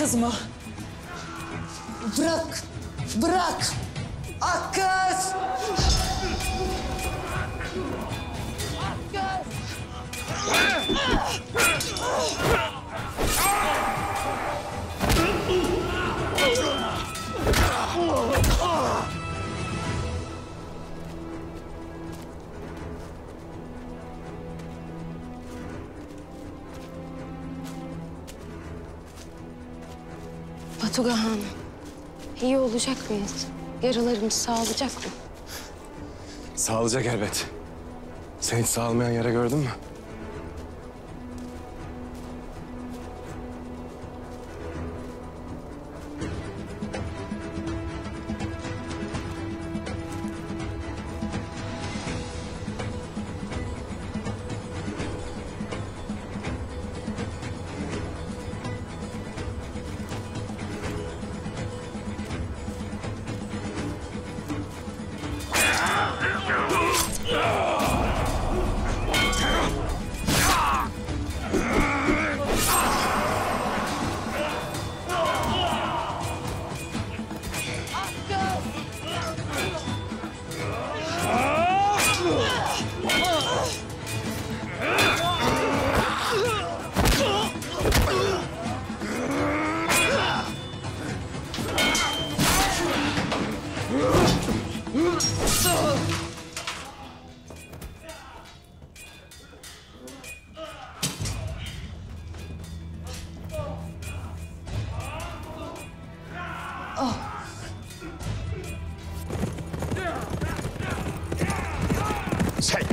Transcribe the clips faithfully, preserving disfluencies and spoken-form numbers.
kızımı. Bırak, bırak. Akkız! Batuga Hanım, iyi olacak mıyız? Yaralarımız sağlayacak mı? Sağlayacak elbet. Sen hiç sağlamayan yara gördün mü? Çek!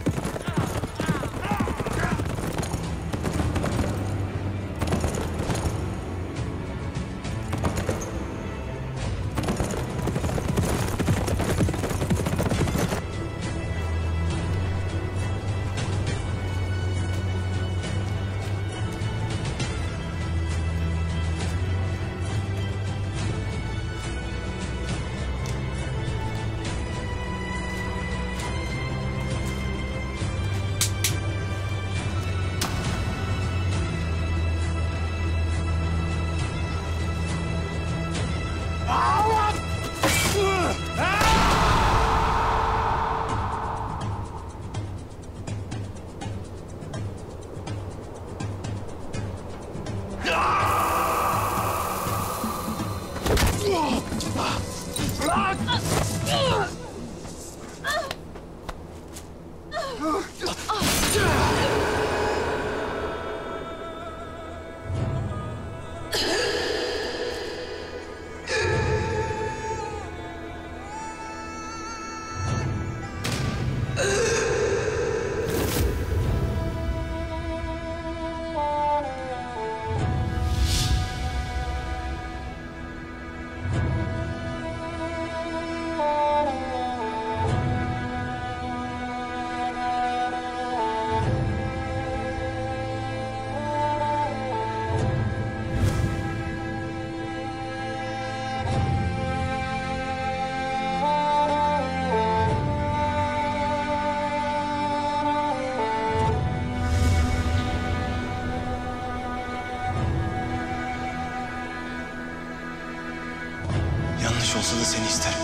Yanlış olsa da seni isterim.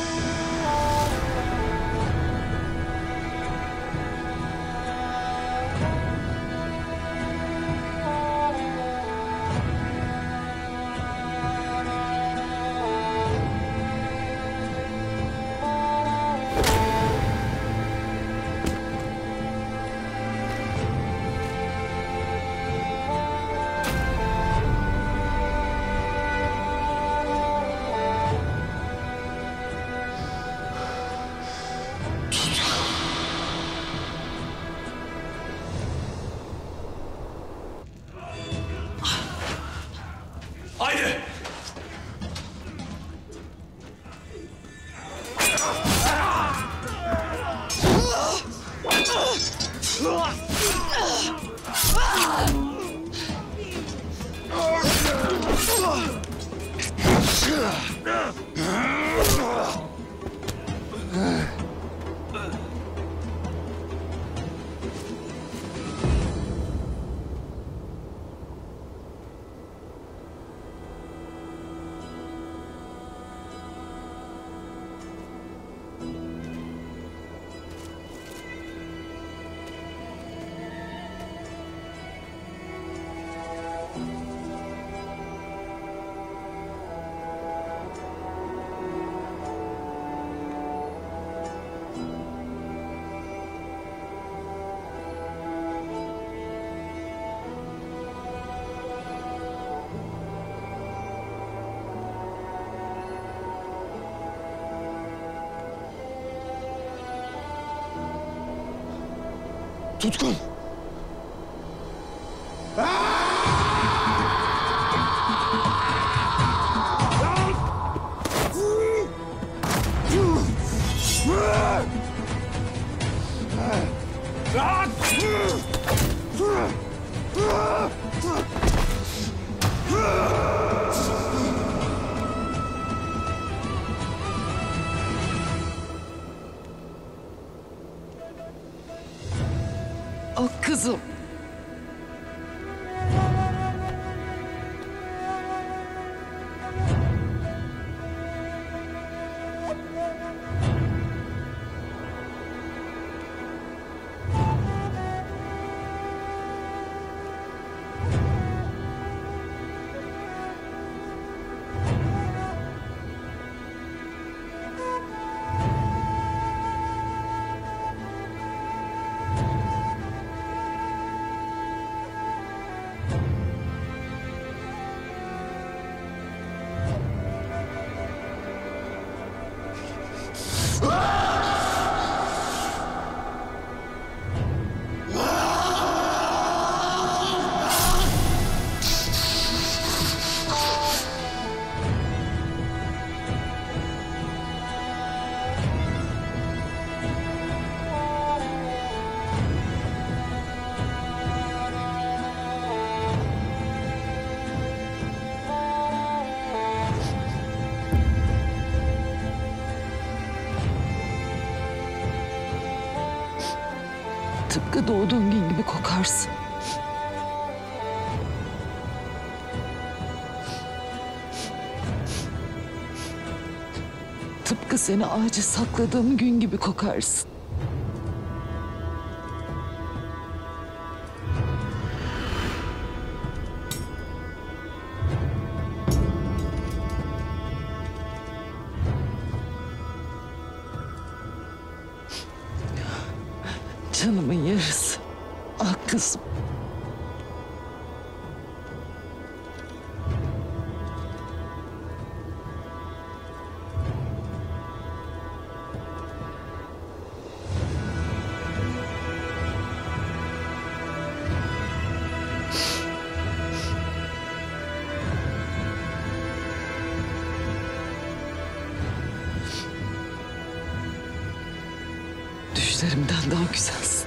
Tutkun! Ah kızım. Tıpkı doğduğun gün gibi kokarsın. Tıpkı seni ağaca sakladığım gün gibi kokarsın. Canımın yarısı. Ah kızım. Düşlerimden daha güzelsin.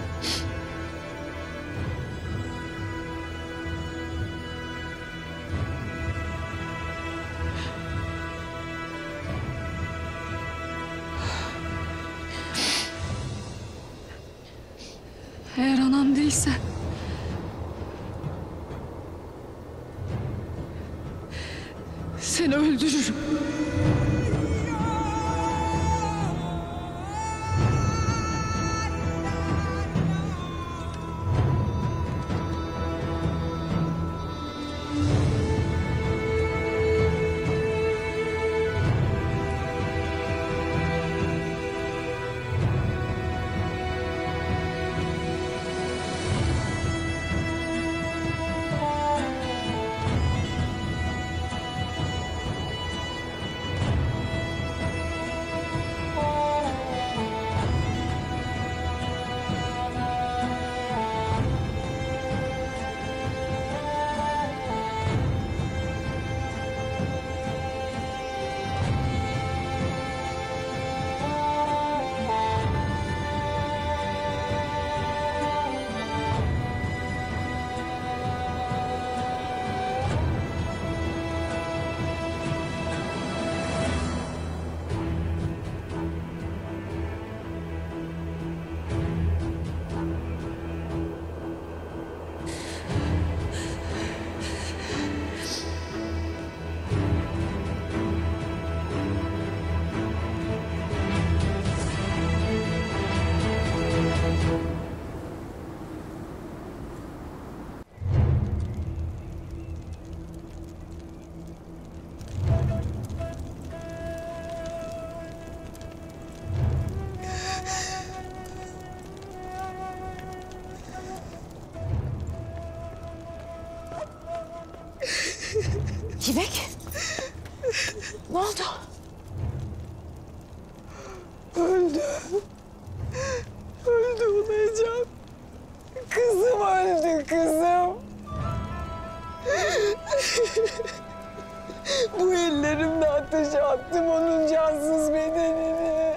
Eğer anam değilse... seni öldürürüm. İpek. Ne oldu? Öldü. Öldü Ulaycan. Kızım öldü, kızım. Bu ellerimle ateşe attım onun cansız bedenini.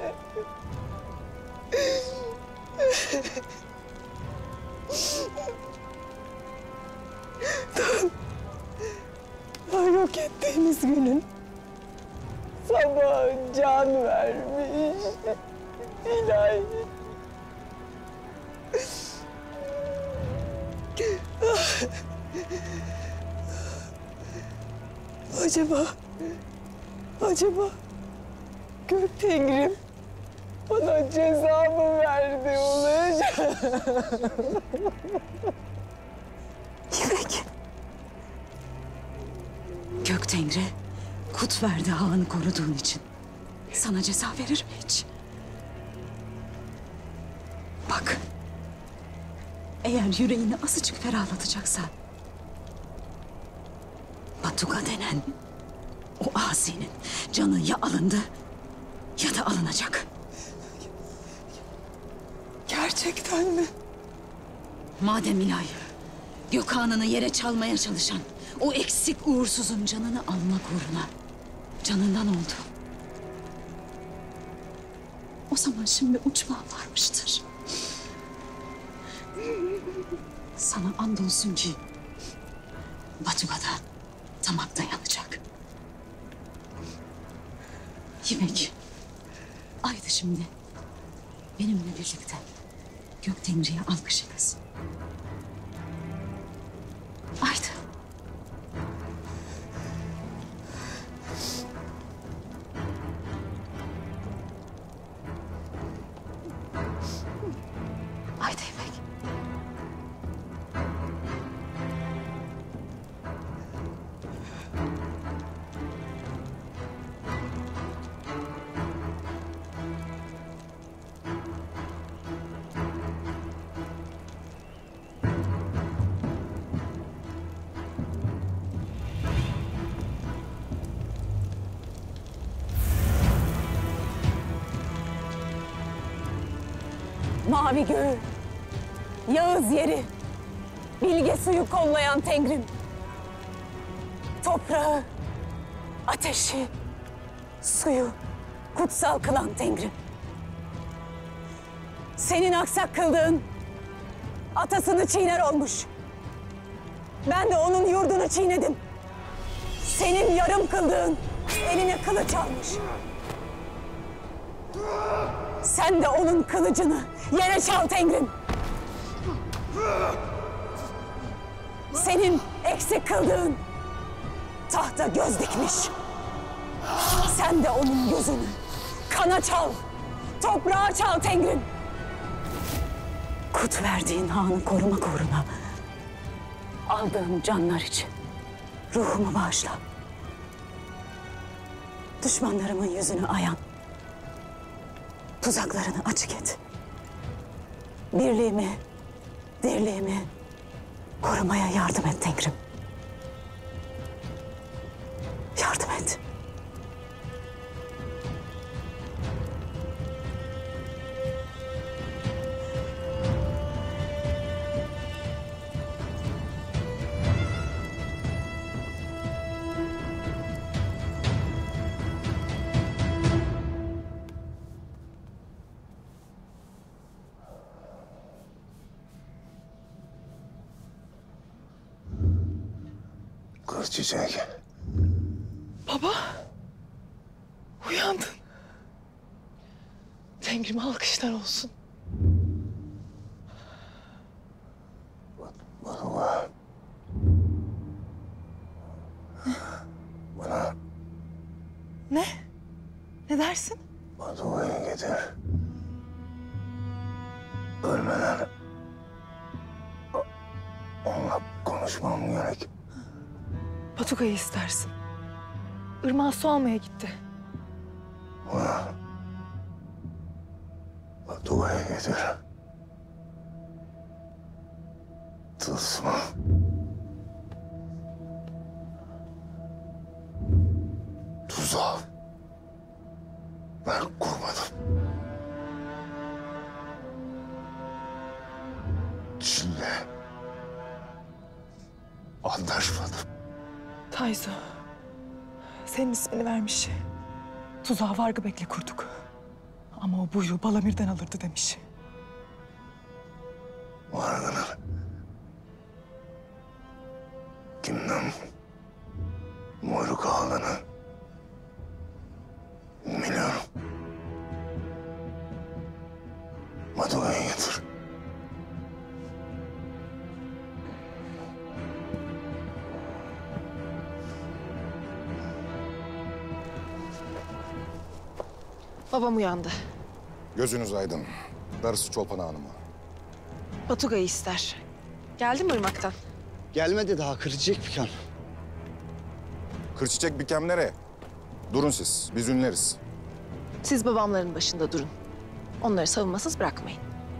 Daha yok ettiğimiz günün sabah can vermiş. İlahi. Acaba, acaba Gök Tengrim bana ceza mı verdi olacak? İpek. Gök Tengri kut verdi ağanı koruduğun için. Sana ceza verir mi hiç? Bak. Eğer yüreğini azıcık ferahlatacaksan... Batuga denen o asinin canı ya alındı ya da alınacak. Gerçekten mi? Madem ilahi, Gökhan'ını yere çalmaya çalışan o eksik uğursuzun canını almak uğruna canından oldu. O zaman şimdi uçmağa varmıştır. Sana andolsun ki Batuga'da damakta yanacak. Yemek. Haydi şimdi benimle birlikte Gök Tengri'ye alkış eylesin. Haydi. Haydi İpek. Mavi göğü, Yağız yeri, bilge suyu kollayan Tengrim. Toprağı, ateşi, suyu kutsal kılan Tengrim. Senin aksak kıldığın atasını çiğner olmuş. Ben de onun yurdunu çiğnedim. Senin yarım kıldığın eline kılıç almış. Sen de onun kılıcını yere çal Tengrim. Senin eksik kıldığın tahta göz dikmiş. Sen de onun gözünü kana çal, toprağa çal Tengrim. Kut verdiğin ağanı korumak uğruna aldığım canlar için ruhumu bağışla. Düşmanlarımın yüzünü ayan, tuzaklarını açık et. Birliğimi, dirliğimi korumaya yardım et Tengrim. Yardım et. Kız çiçek. Baba, uyandın. Tengrim'e alkışlar olsun. Batuga. Bana Ne? Ne dersin? Batuga'yı getir. Ölmeden o- onunla konuşmam gerek. Batuga'yı istersin. Irmağa su almaya gitti. Bana Batuga'yı getir. Tılsımı. Tuzağı ben kurmadım. Çin'le Anlaşmadım. Tayzo. Senin ismini vermiş. Tuzağa vargı bekle kurduk. Ama o buyruğu Balamir'den alırdı demiş. Vargılar. Kimden buyruk aldığını biliyorum. Madoga'ya getir. Babam uyandı. Gözünüz aydın. Darısı Çolpan Hanım'a. Batuga'yı ister. Geldi mi ırmaktan? Gelmedi daha kıracak bir kan. Kırçiçek Bikem nereye? Durun siz, biz ünleriz. Siz babamların başında durun. Onları savunmasız bırakmayın.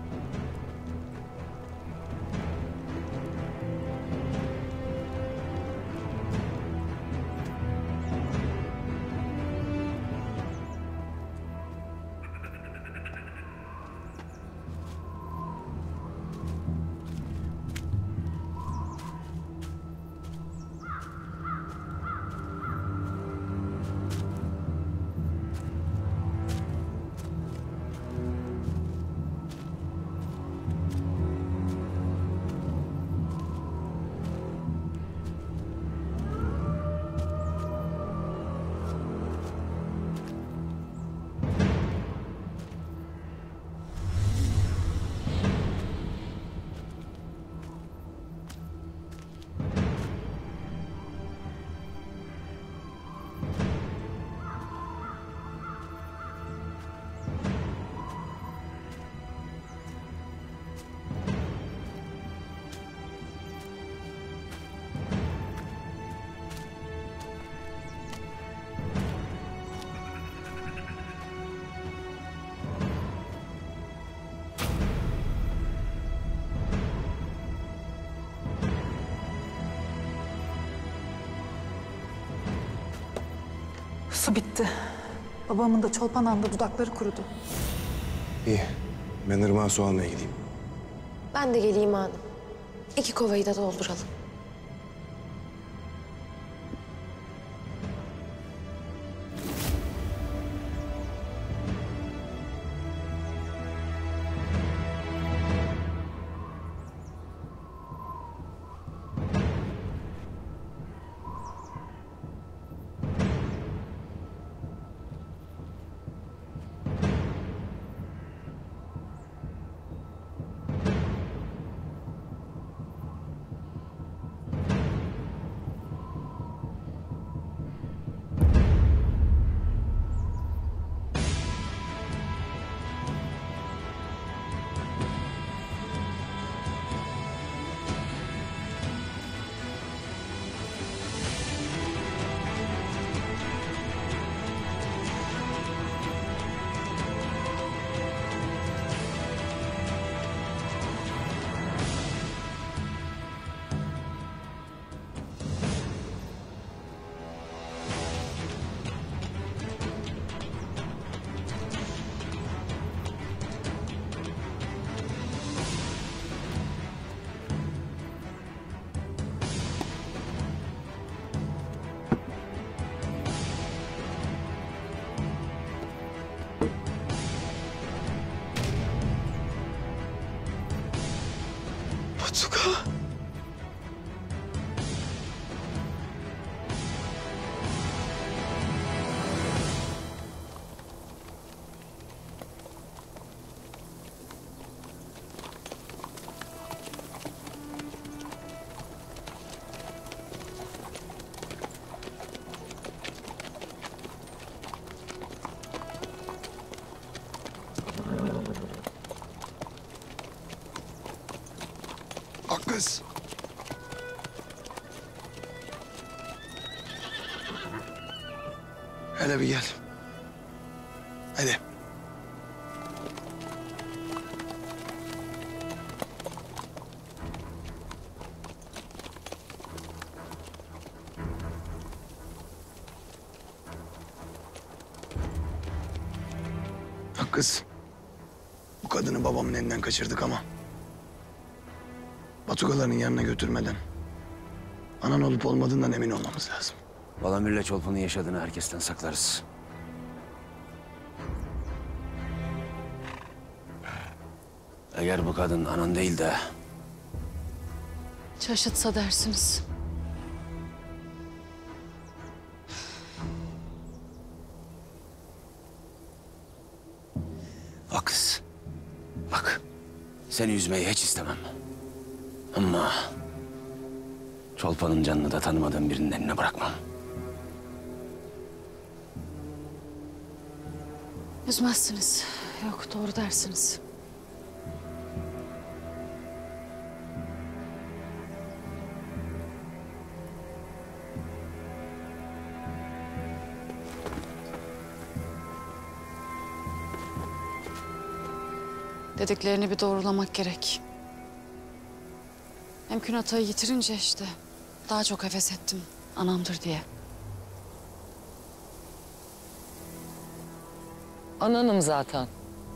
Su bitti. Babamın da Çolpan Han'da dudakları kurudu. İyi. Ben ırmağa su almaya gideyim. Ben de geleyim hanım. İki kovayı da dolduralım. Batuga. Kız. Hele bir gel. Hadi. Bak kız. Bu kadını babamın elinden kaçırdık ama Batugaların yanına götürmeden Anan olup olmadığından emin olmamız lazım. Balamir'le Çolpan'ın yaşadığını herkesten saklarız. Eğer bu kadın anan değil de Şaşıtsa dersiniz. bak kız. Bak, seni üzmeyi hiç istemem. Ama Çolpan'ın canını da tanımadığım birinin eline bırakmam. Üzmezsiniz. Yok, doğru dersiniz. Dediklerini bir doğrulamak gerek. Mümkün Atay'ı yitirince işte daha çok heves ettim anamdır diye. Ananım zaten.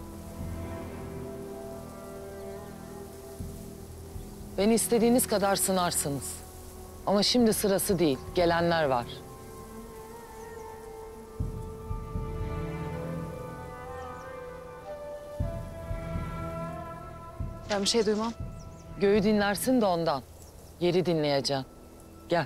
Beni istediğiniz kadar sınarsınız. Ama şimdi sırası değil. Gelenler var. Ben bir şey duymam. Göğü dinlersin de ondan. Yeri dinleyeceksin. Gel.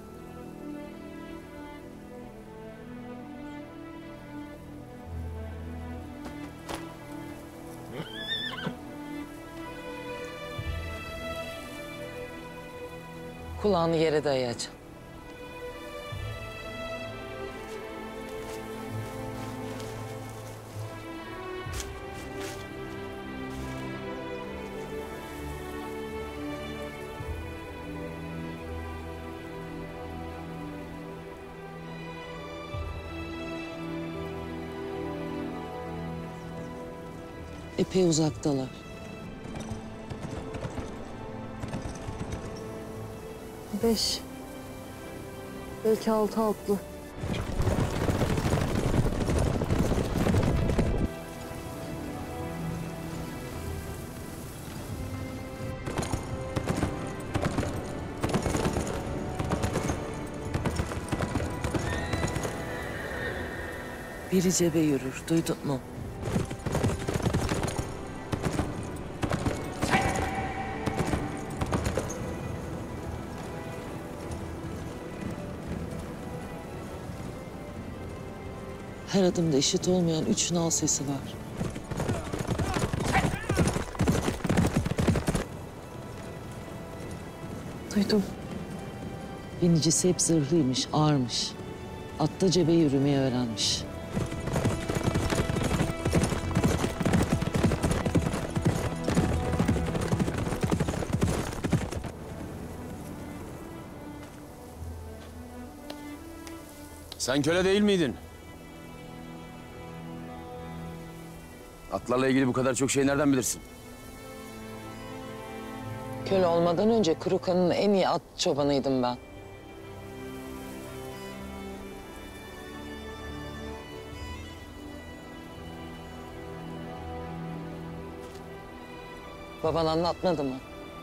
Kulağını yere dayayacaksın. Epey uzaktalar. Beş. Belki altı altlı. Biri cebe yürür, duydun mu? Her adımda eşit olmayan üç nal sesi var. Duydum. Binicisi hep zırhlıymış, ağırmış. Atta cebe yürümeyi öğrenmiş. Sen köle değil miydin? Atlarla ilgili bu kadar çok şey nereden bilirsin? Köle olmadan önce Kuruka'nın en iyi at çobanıydım ben. Baban anlatmadı mı?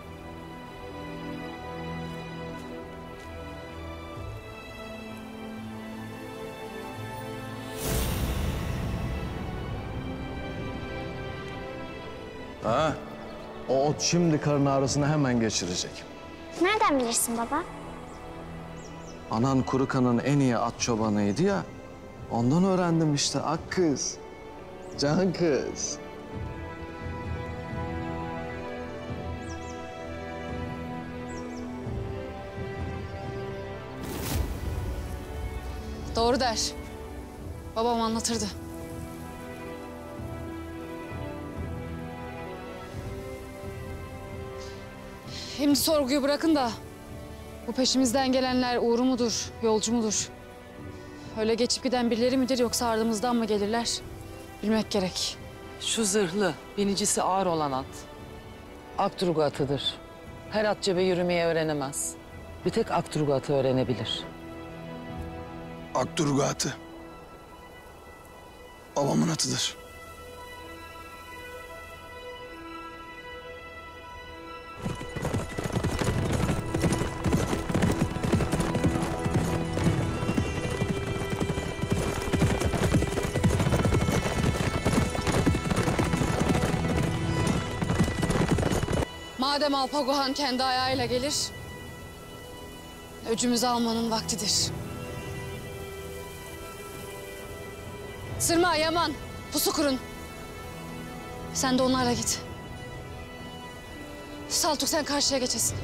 Ha? O ot şimdi karın ağrısını hemen geçirecek. Nereden bilirsin baba? Anan Kuruka'nın en iyi at çobanıydı ya. Ondan öğrendim işte ak kız. Can kız. Doğru der. Babam anlatırdı. Şimdi sorguyu bırakın da bu peşimizden gelenler uğru mudur, yolcu mudur? Öyle geçip giden birileri midir yoksa ardımızdan mı gelirler? Bilmek gerek. Şu zırhlı, binicisi ağır olan at. Akturgu atıdır. Her at cebe yürümeyi öğrenemez. Bir tek Akturgu atı öğrenebilir. Akturgu atı. Babamın atıdır. Madem Alpagohan kendi ayağıyla gelir, öcümüzü almanın vaktidir. Sırma, Yaman, pusu kurun. Sen de onlarla git. Saltuk sen karşıya geçesin.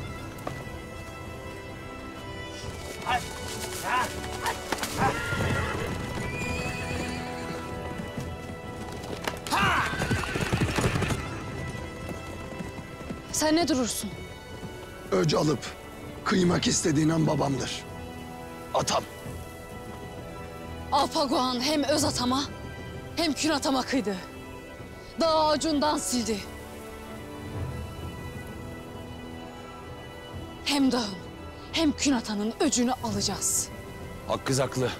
Sen ne durursun? Öc alıp kıymak istediğin an babamdır. Atam. Alpagohan hem öz atama hem kün atama kıydı. Dağ ağacından sildi. Hem dağın hem kün atanın öcünü alacağız. Hakkız haklı.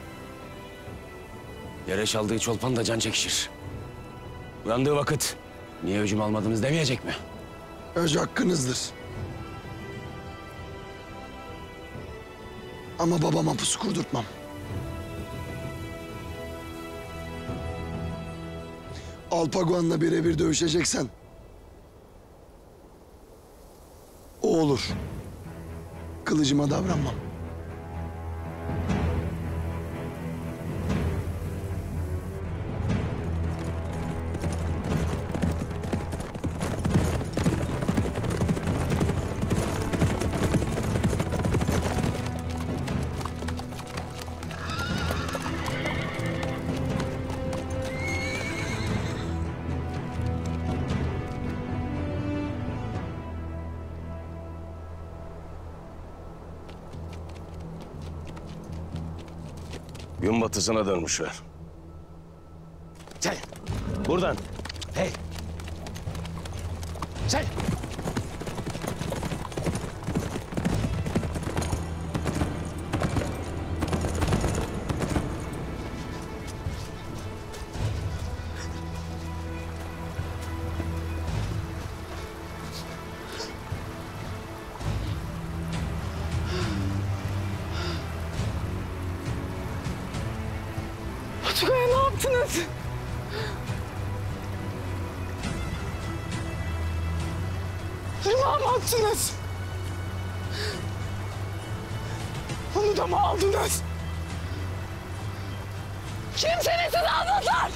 Yere çaldığı çolpan da can çekişir. Uyandığı vakit niye öcümü almadınız demeyecek mi? Öc hakkınızdır. Ama babama pusu kurdurtmam. Alpagohan'la birebir dövüşeceksen o olur. Kılıcıma davranmam. Gün batısına dönmüşler. Çay. Buradan. Hey. Çay. Tugay'a ne yaptınız? Irmağa mı attınız? Onu da mı aldınız? Kimseniz almadılar!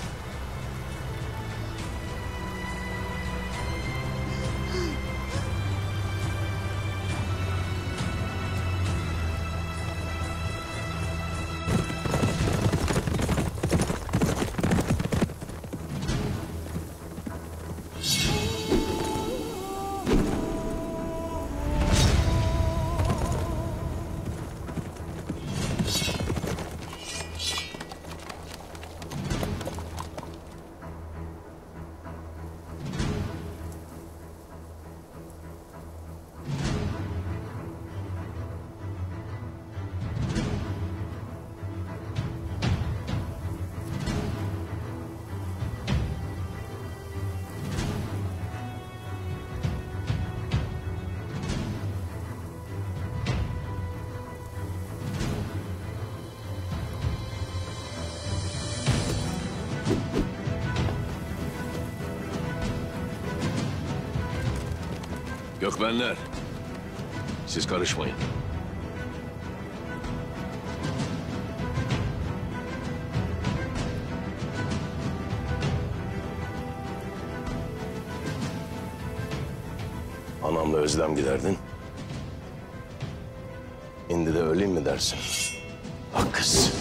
Gökmenler, siz karışmayın. Anamla özlem giderdin. Şimdi de öleyim mi dersin? Hakkız.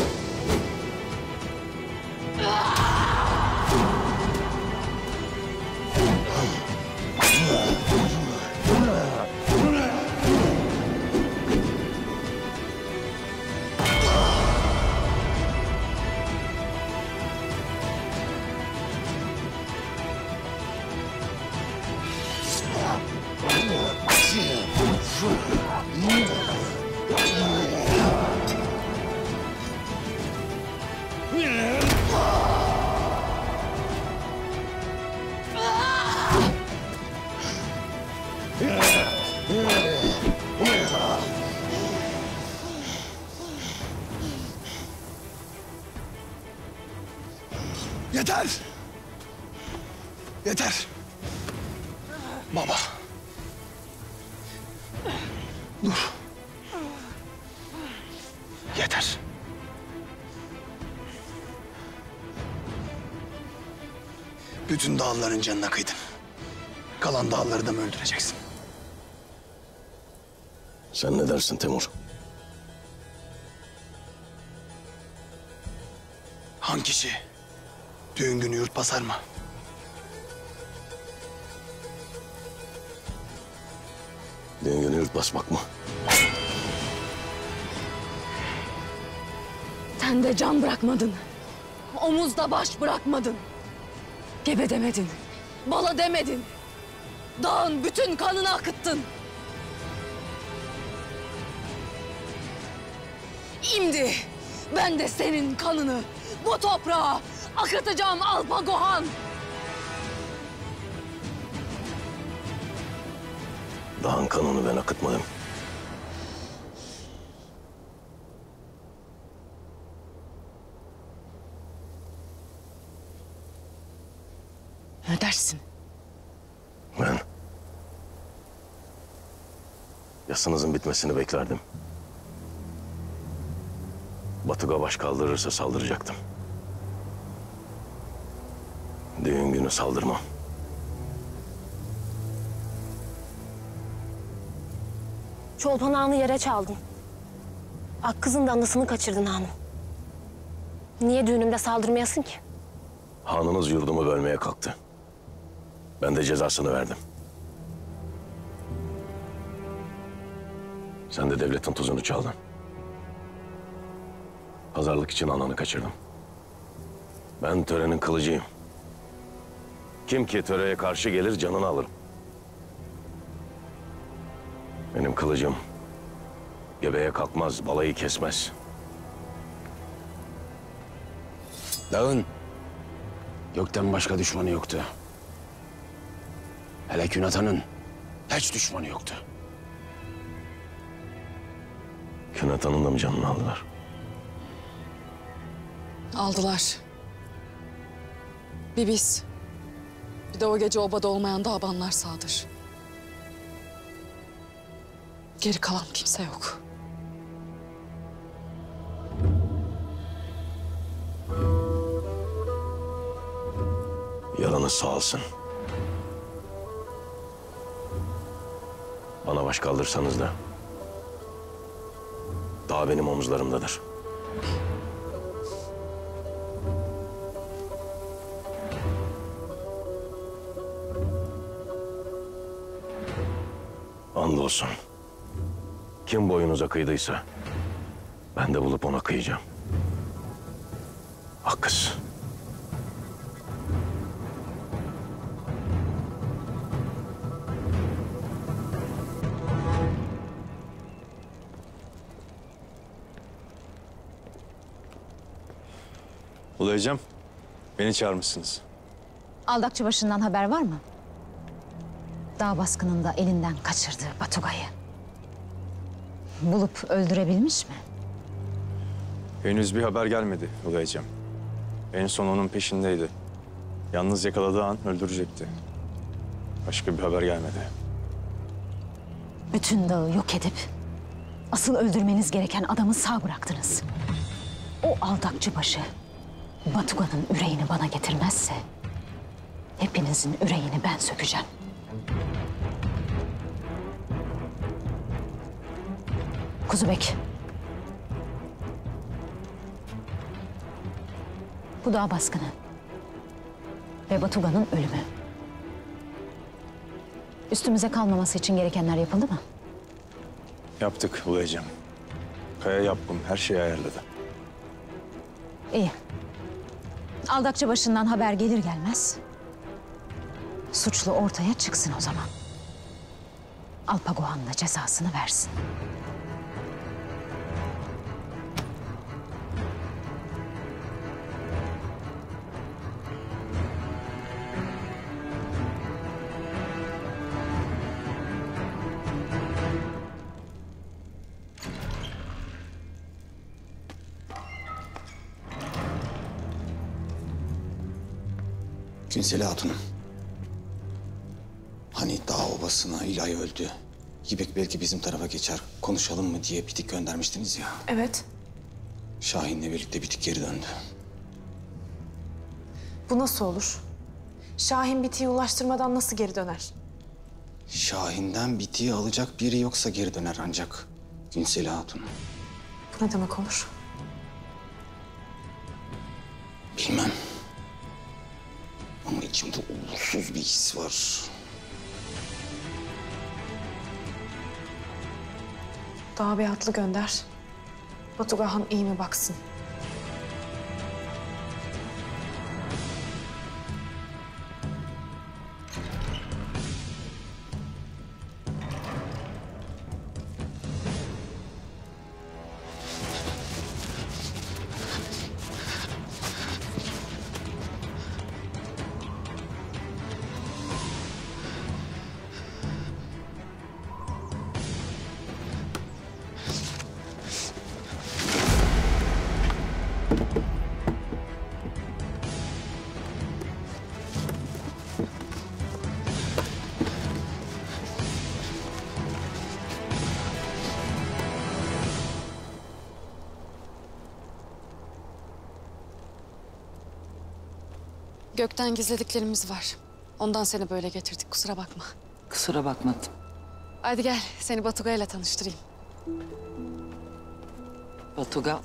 Yeter! Yeter! Baba, Yeter. Bütün dağların canına kıydın. Kalan dağları da mı öldüreceksin? Sen ne dersin Temur? Han kişi düğün günü yurt basar mı? Düğün günü yurt basmak mı? Sen de can bırakmadın. Omuzda baş bırakmadın. Gebe demedin. Bala demedin. Dağın bütün kanını akıttın. Şimdi ben de senin kanını bu toprağa akıtacağım Alpagohan. Dağın kanını ben akıtmadım. Ne dersin? Ben yasınızın bitmesini beklerdim. Batıga baş kaldırırsa saldıracaktım. Düğün günü saldırmam. Çolpan Ağa'nı yere çaldın. Akkız'ın dandasını kaçırdın hanım. Niye düğünümde saldırmayasın ki? Hanınız yurdumu bölmeye kalktı. Ben de cezasını verdim. Sen de devletin tuzunu çaldın. Pazarlık için ananı kaçırdım. Ben törenin kılıcıyım. Kim ki töreye karşı gelir canını alırım. Benim kılıcım gebeye kalkmaz, balayı kesmez. Dağın gökten başka düşmanı yoktu. Hele Künatan'ın hiç düşmanı yoktu. Künatan'ın da mı canını aldılar? Aldılar. Bir biz. Bir de o gece obada olmayan dağbanlar sağdır. Geri kalan kimse yok. Yaranız sağ olsun. Bana baş kaldırsanız da dağ benim omuzlarımdadır. Andolsun. Kim boyunuza kıydıysa ben de bulup ona kıyacağım. Akkız. Ulayacağım. Beni çağırmışsınız. Aldakçıbaşı'ndan haber var mı? Dağ baskınında elinden kaçırdığı Batugay'ı bulup öldürebilmiş mi? Henüz bir haber gelmedi Ulayacağım. En son onun peşindeydi. Yalnız yakaladığı an öldürecekti. Başka bir haber gelmedi. Bütün dağı yok edip asıl öldürmeniz gereken adamı sağ bıraktınız. O aldakçıbaşı Batuga'nın yüreğini bana getirmezse hepinizin yüreğini ben sökeceğim. Kuzubek. Bu dağ baskını ve Batuga'nın ölümü. Üstümüze kalmaması için gerekenler yapıldı mı? Yaptık Ulayacağım. Kaya yapım her şeyi ayarladı. İyi. Aldakçıbaşı'ndan haber gelir gelmez suçlu ortaya çıksın o zaman. Alpagohan da cezasını versin. Günseli Hatun'um. Hani dağ obasına İlay öldü. Yibek belki bizim tarafa geçer, konuşalım mı diye pitik göndermiştiniz ya. Evet. Şahin'le birlikte bitik geri döndü. Bu nasıl olur? Şahin bitiği ulaştırmadan nasıl geri döner? Şahin'den bitiği alacak biri yoksa geri döner ancak Günseli Hatun. Bu ne demek olur? Bilmem. Ama içimde uğursuz bir his var. Daha bir atlı gönder. Batuga Han iyi mi baksın? Gökten gizlediklerimiz var. Ondan seni böyle getirdik, kusura bakma. Kusura bakmadım. Hadi gel, seni Batuga ile tanıştırayım. Batuga.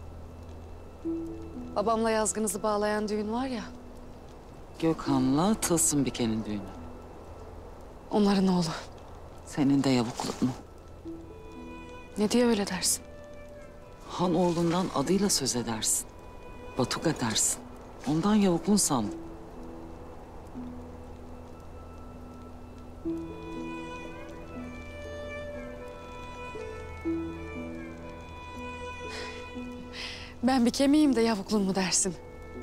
Babamla yazgınızı bağlayan düğün var ya. Gökhan'la Tılsım Biken'in düğünü. Onların oğlu. Senin de yavuklun mu? Ne diye öyle dersin? Han oğlundan adıyla söz edersin. Batuga dersin. Ondan yavuklun sandım. Ben bir kemiğim de yavuklun mu dersin?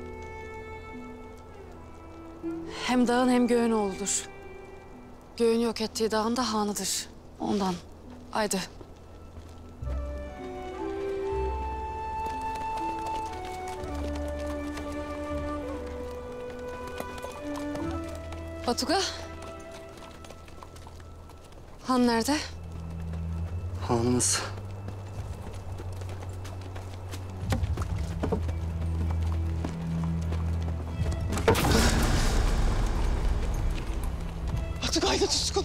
Hem dağın hem göğün oğludur. Göğün yok ettiği dağın da hanıdır. Ondan. Haydi. Batuga. Han nerede? Hanımız. Batugay'la tutkun.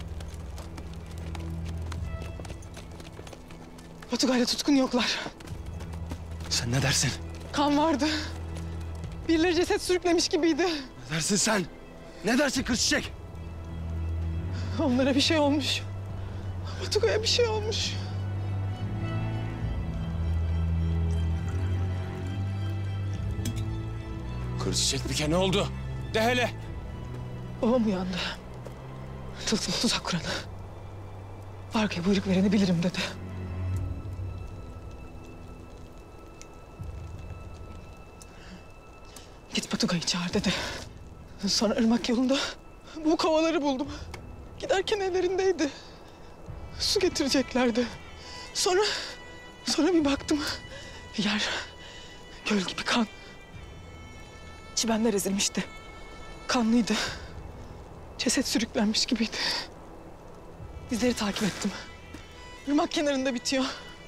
Batugay'la tutkun yoklar. Sen ne dersin? Kan vardı. Birileri ceset sürüklemiş gibiydi. Ne dersin sen? Ne dersin kız çiçek? Onlara bir şey olmuş. Batugay'a bir şey olmuş. Kız çiçek bir kere ne oldu? De hele. Babam uyandı. Tılsım tuzak kuranı. Varka'ya buyruk vereni bilirim dedi. Git Batugay'ı çağır dedi. Sonra ırmak yolunda bu kovaları buldum. Giderken ellerindeydi. Su getireceklerdi. Sonra, sonra bir baktım. Yer göl gibi kan. Çimenler ezilmişti. Kanlıydı. Ceset sürüklenmiş gibiydi. İzleri takip ettim. Irmak kenarında bitiyor.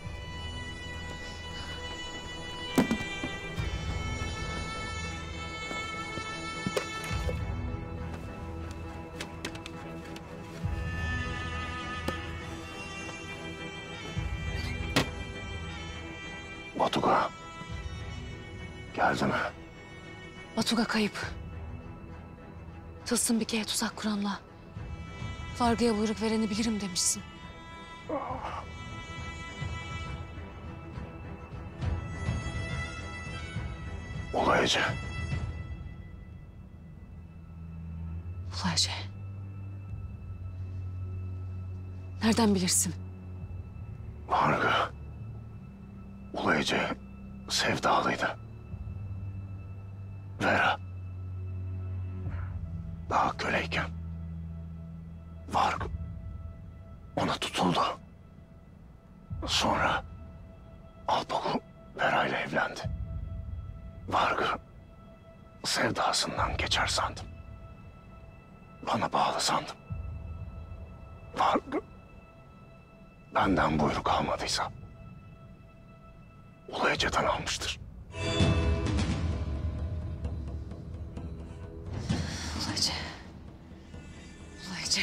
Batuga. Geldi mi? Batuga kayıp. Tılsım Bike'ye tuzak kuranla Varga'ya buyruk vereni bilirim demişsin. Ulayıcı. Ulaycı. Nereden bilirsin? Vargı. Ulayıcı sevdalıydı. Vera. Daha köleyken Varg ona tutuldu. Sonra Alpaku Vera ile evlendi. Varg'ı sevdasından geçer sandım. Bana bağlı sandım. Varg benden buyruk almadıysa Ulu Ece'den almıştır. Ulu Ece. Ulu Ece.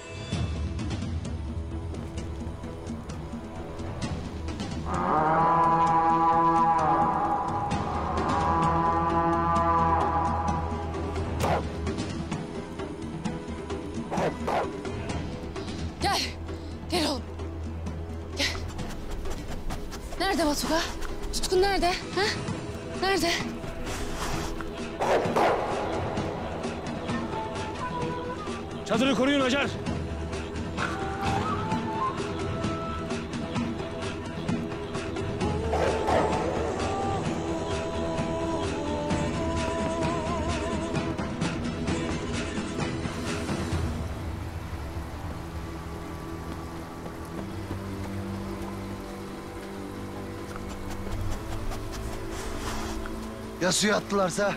Gel. Gel oğlum. Gel. Nerede Batuga? Tutkun nerede? Ha? Nerede? Çadırı koruyun Hacer. Ya suya attılarsa?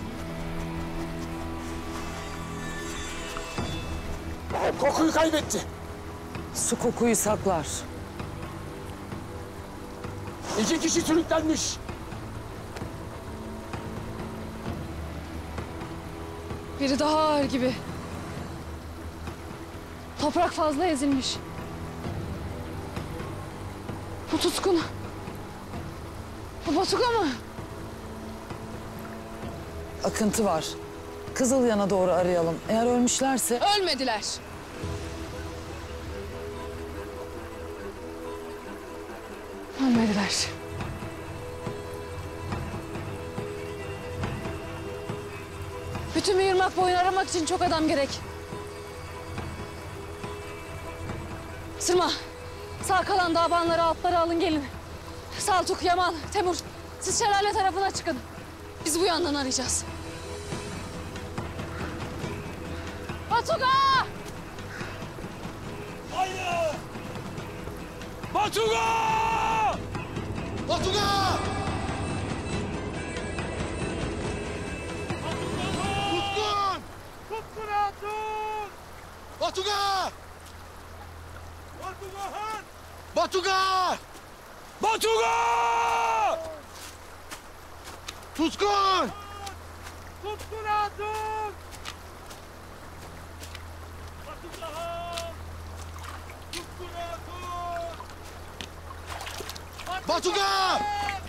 Kokuyu kaybetti. Su kokuyu saklar. İki kişi sürüklenmiş. Biri daha ağır gibi. Toprak fazla ezilmiş. Bu Tutkun. Bu Batuga mı? Akıntı var. Kızılyan'a doğru arayalım. Eğer ölmüşlerse... Ölmediler. Ölmediler. Bütün bir ırmak boyunu aramak için çok adam gerek. Sırma, sağ kalan dağbanları, atları alın gelin. Saltuk, Yaman, Temur, siz şelale tarafına çıkın. Biz bu yandan arayacağız. Batuga! Haydi! Batuga! Batuga! Tutkun! Tutkun hatun! Batuga! Batuga! Batuga! Batuga! Tutkun! Tutkun hatun! Batuga!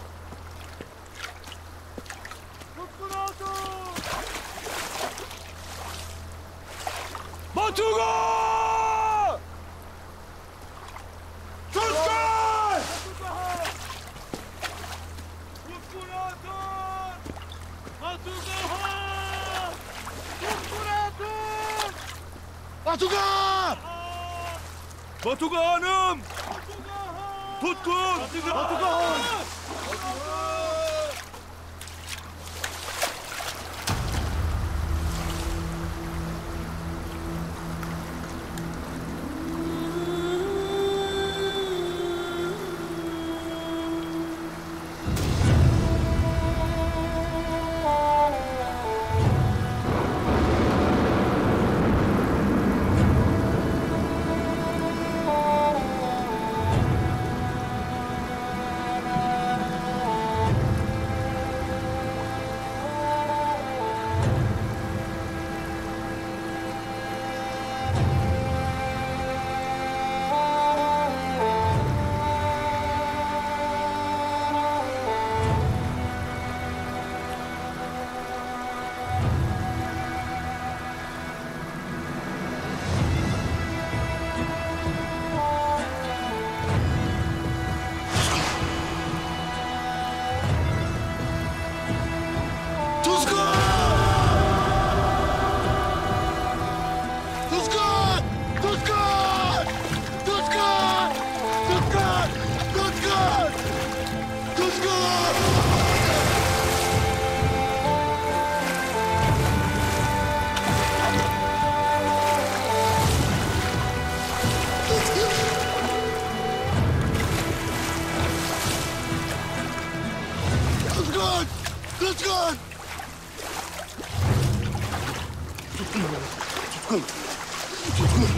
Batuga! Tutkun! Batuga! Batuga Hanım! Tutkun! Batuga Han! Tutkun! Tutkun! Tutkun! Tutkun!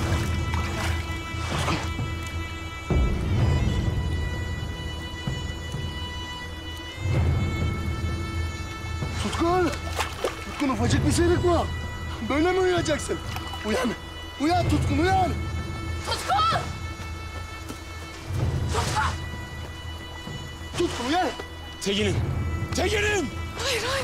Tutkun! Tutkun ufacık bir sıyrık bu. Böyle mi uyuyacaksın? Uyan! Uyan Tutkun uyan! Tutkun! Tutkun! Tutkun uyan! Tegin'im! Tegin'im! Hayır hayır.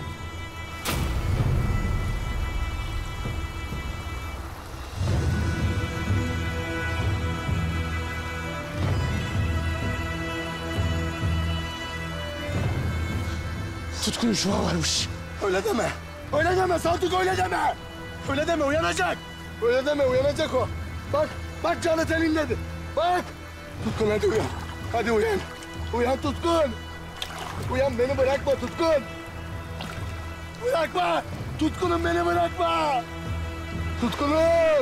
Tutkun şu an varmış. Öyle deme. Öyle deme Saltuk öyle deme. Öyle deme uyanacak. Öyle deme uyanacak o. Bak bak canı telindedir. Bak. Tutkun hadi uyan. Hadi uyan. Uyan Tutkun. Uyan beni bırakma Tutkun. Bırakma. Tutkunum beni bırakma. Tutkunum.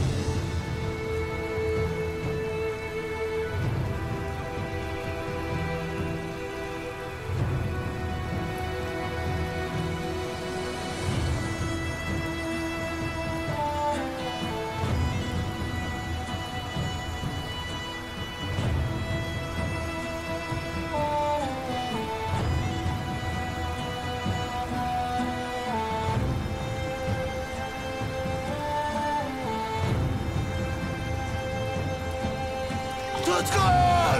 Tutkun!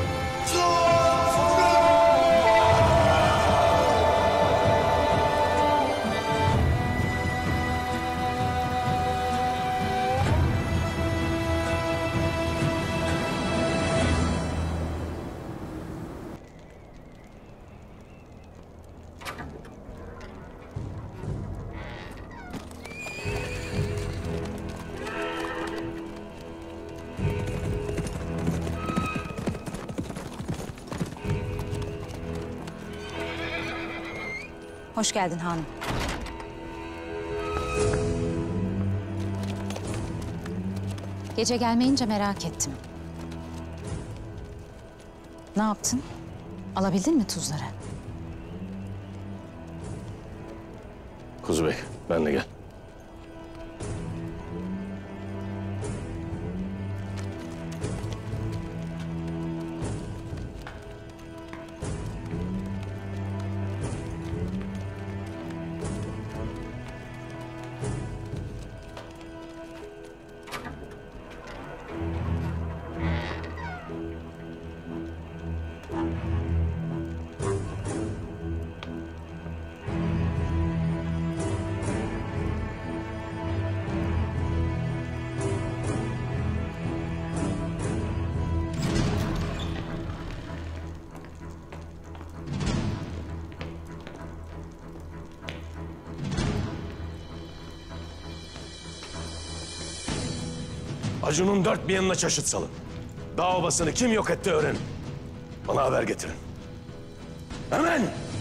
Hoş geldin hanım. Gece gelmeyince merak ettim. Ne yaptın? Alabildin mi tuzları? Kuzu Bey, benle gel. Acun'un dört bir yanına şaşıt salın. Dağ obasını kim yok etti öğrenin. Bana haber getirin. Hemen!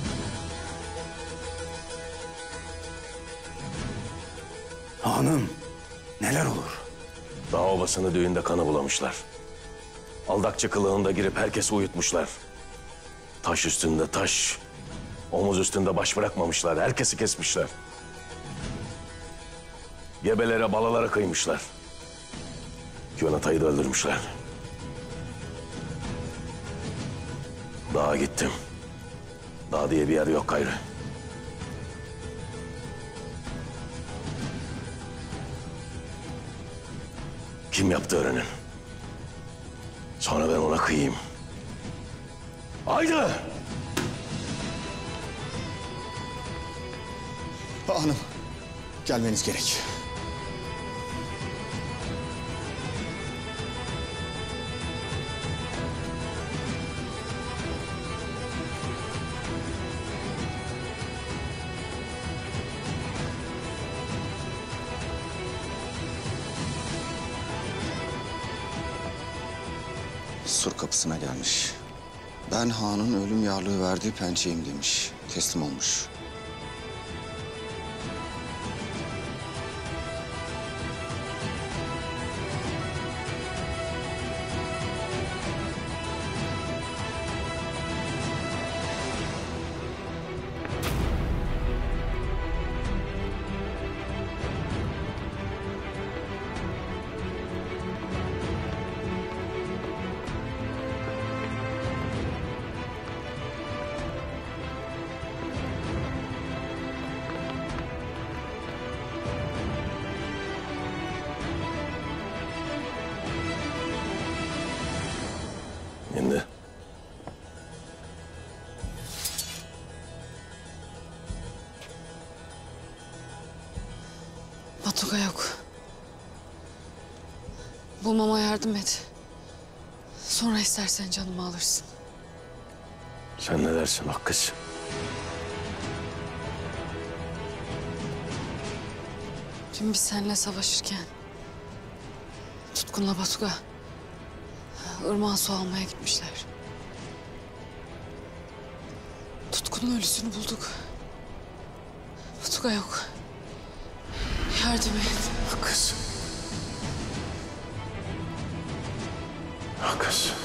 Hanım, neler olur? Dağ obasını düğünde kanı bulamışlar. Aldakçı kılığında girip herkesi uyutmuşlar. Taş üstünde taş, omuz üstünde baş bırakmamışlar. Herkesi kesmişler. Gebelere, balalara kıymışlar. Yonatay'ı da öldürmüşler. Dağa gittim. Dağ diye bir yer yok gayrı. Kim yaptı öğrenin. Sonra ben ona kıyayım. Haydi! Hanım, gelmeniz gerek. Sur kapısına gelmiş. Ben Han'ın ölüm yarlığı verdiği pençeyim demiş. Teslim olmuş. Batuka yok. Bulmama yardım et. Sonra istersen canımı alırsın. Sen ne dersin Hakkız? Dün biz seninle savaşırken Tutkun'la Batuka ırmağa su almaya gitmişler. Tutkun'un ölüsünü bulduk. Batuka yok. Yardım et. Hakkız. Hakkız.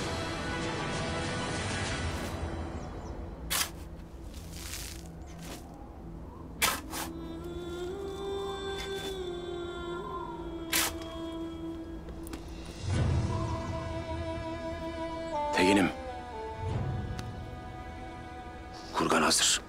Teginim. Kurgan hazır.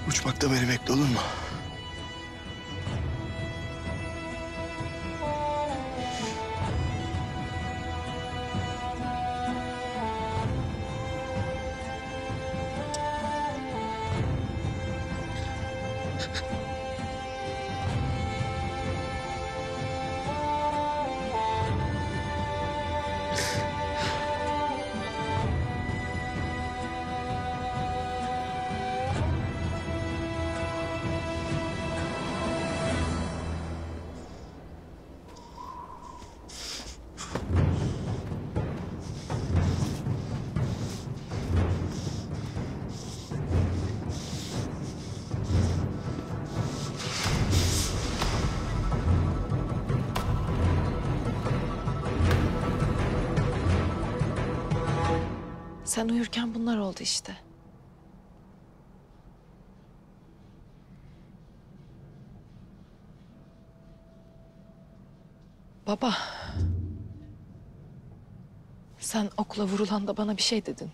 Uçmakta beni bekle, olur mu? Sen uyurken bunlar oldu işte. Baba. Sen okla vurulanda bana bir şey dedin.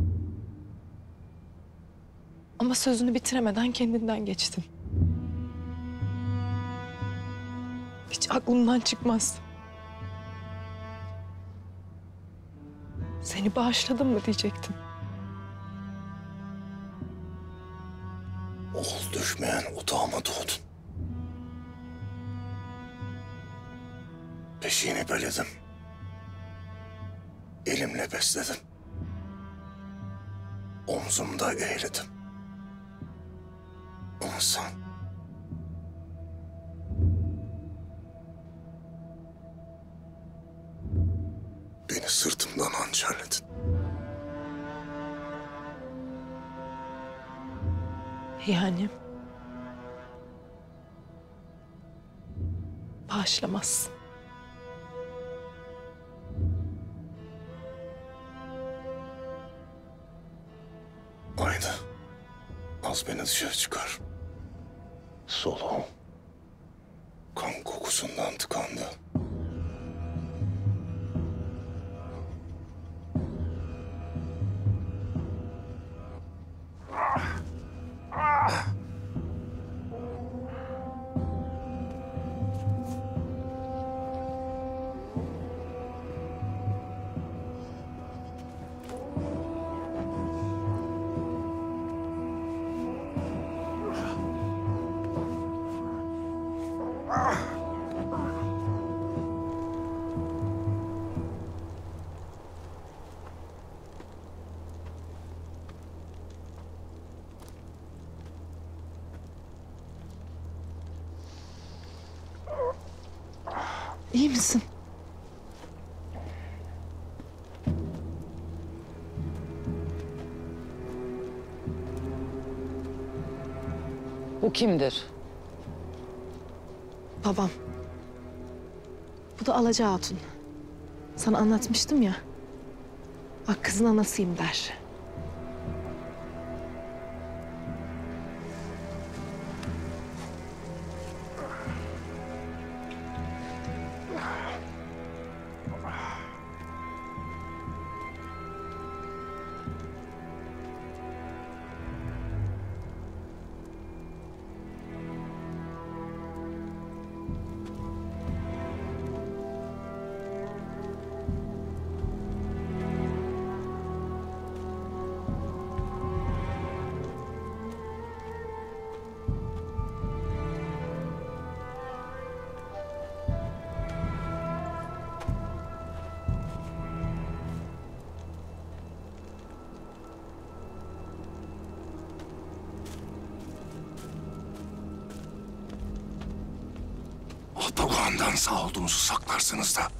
Ama sözünü bitiremeden kendinden geçtin. Hiç aklımdan çıkmaz. Seni bağışladım mı diyecektin. Oğul düşmeyen otağıma doğdun. Peşini beledim. Elimle besledim. Omzumda eğledim. Ama sen... beni sırtımdan hançerledin. Yani... bağışlamazsın. Haydi. Az beni dışarı çıkar. Soluğum kan kokusundan tıkandı. İyi misin? Bu kimdir? Babam. Bu da Alaca Hatun. Sana anlatmıştım ya. Bak kızın anasıyım der. Alpagoğan'dan sağ olduğumuzu saklarsınız da...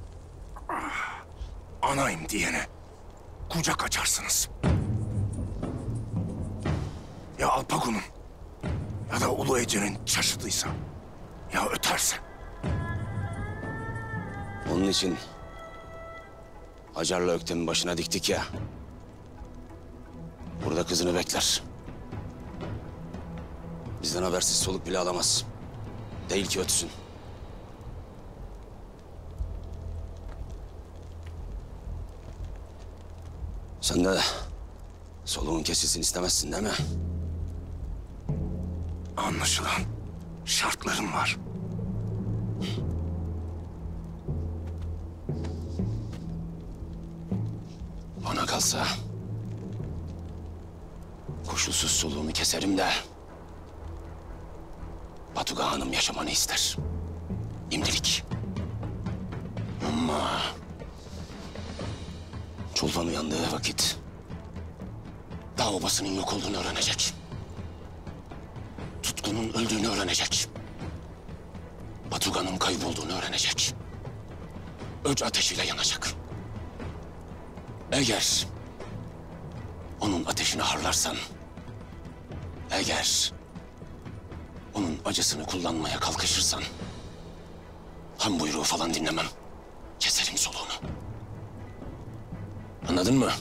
anayım diyene kucak açarsınız. Ya Alpago'nun ya da Ulu Ece'nin şaşırdıysa, ya öterse. Onun için Hacer'la Öktem'in başına diktik ya. Burada kızını bekler. Bizden habersiz soluk bile alamaz. Değil ki ötsün. Sen de soluğun kesilsin istemezsin değil mi? Anlaşılan şartlarım var. Bana kalsa koşulsuz soluğunu keserim de Batuga Hanım yaşamanı ister. İmdilik. Ama Çolpan uyandığı vakit dağ obasının yok olduğunu öğrenecek. Tutkunun öldüğünü öğrenecek. Batuga'nın kaybolduğunu öğrenecek. Öc ateşiyle yanacak. Eğer onun ateşini harlarsan, eğer onun acısını kullanmaya kalkışırsan, han buyruğu falan dinlemem. Keserim soluğunu. Anladın mı?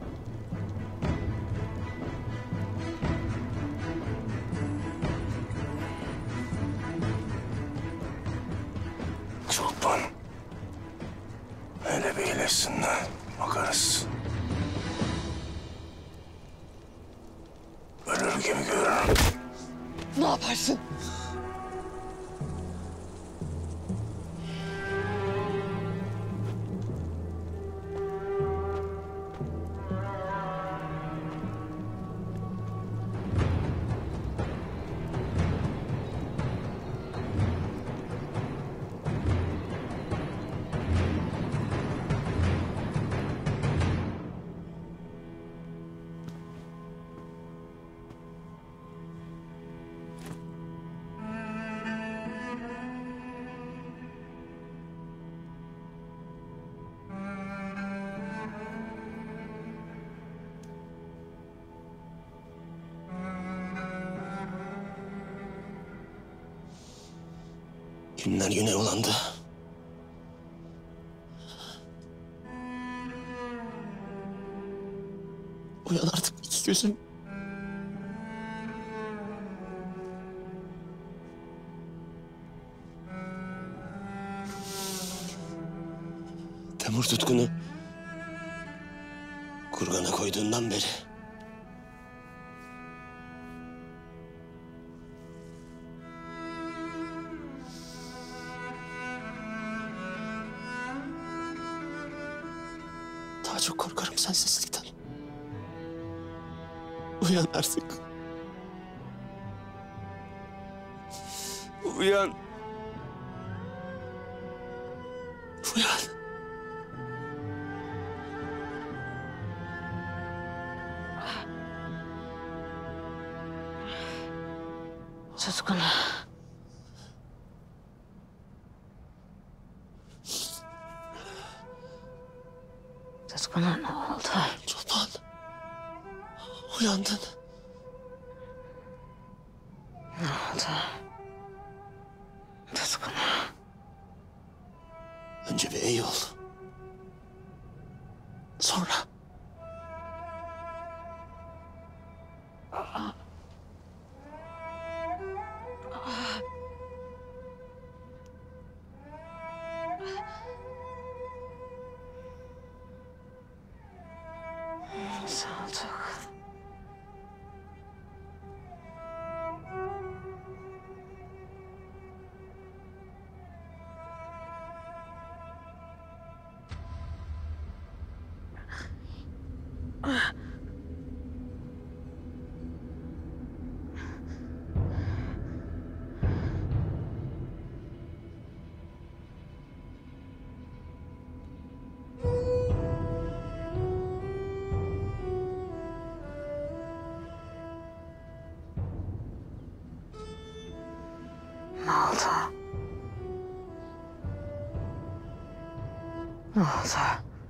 Çolpan. Hele bir iyileşsin de bakarız. Ölür gibi görünüyorum. Ne yaparsın? Günler güne ulandı. Uyan artık iki gözüm. Temur tutkunu kurgana koyduğundan beri daha çok korkarım sensizlikten. Uyan artık. Uyan. Uyan. Tutkun. Tutkun'a ne oldu? Çolpan. Uyandın. Ne oldu? Tutkun'a. Önce bir iyi ol. Sonra. Saltuk. Ne oldu? Ne oldu?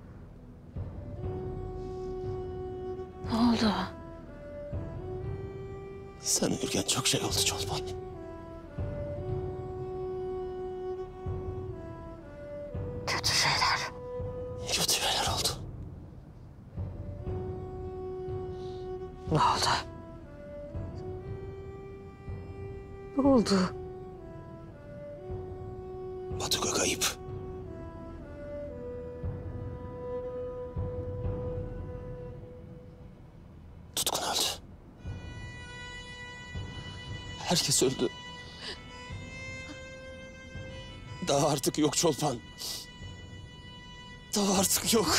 Ne oldu? Sen uyurken çok şey oldu Çolpan. Kötü şeyler. Kötü şeyler oldu. Ne oldu? Ne oldu? Batuga kayıp. Tutkun öldü. Herkes öldü. Daha artık yok Çolpan. Daha artık yok.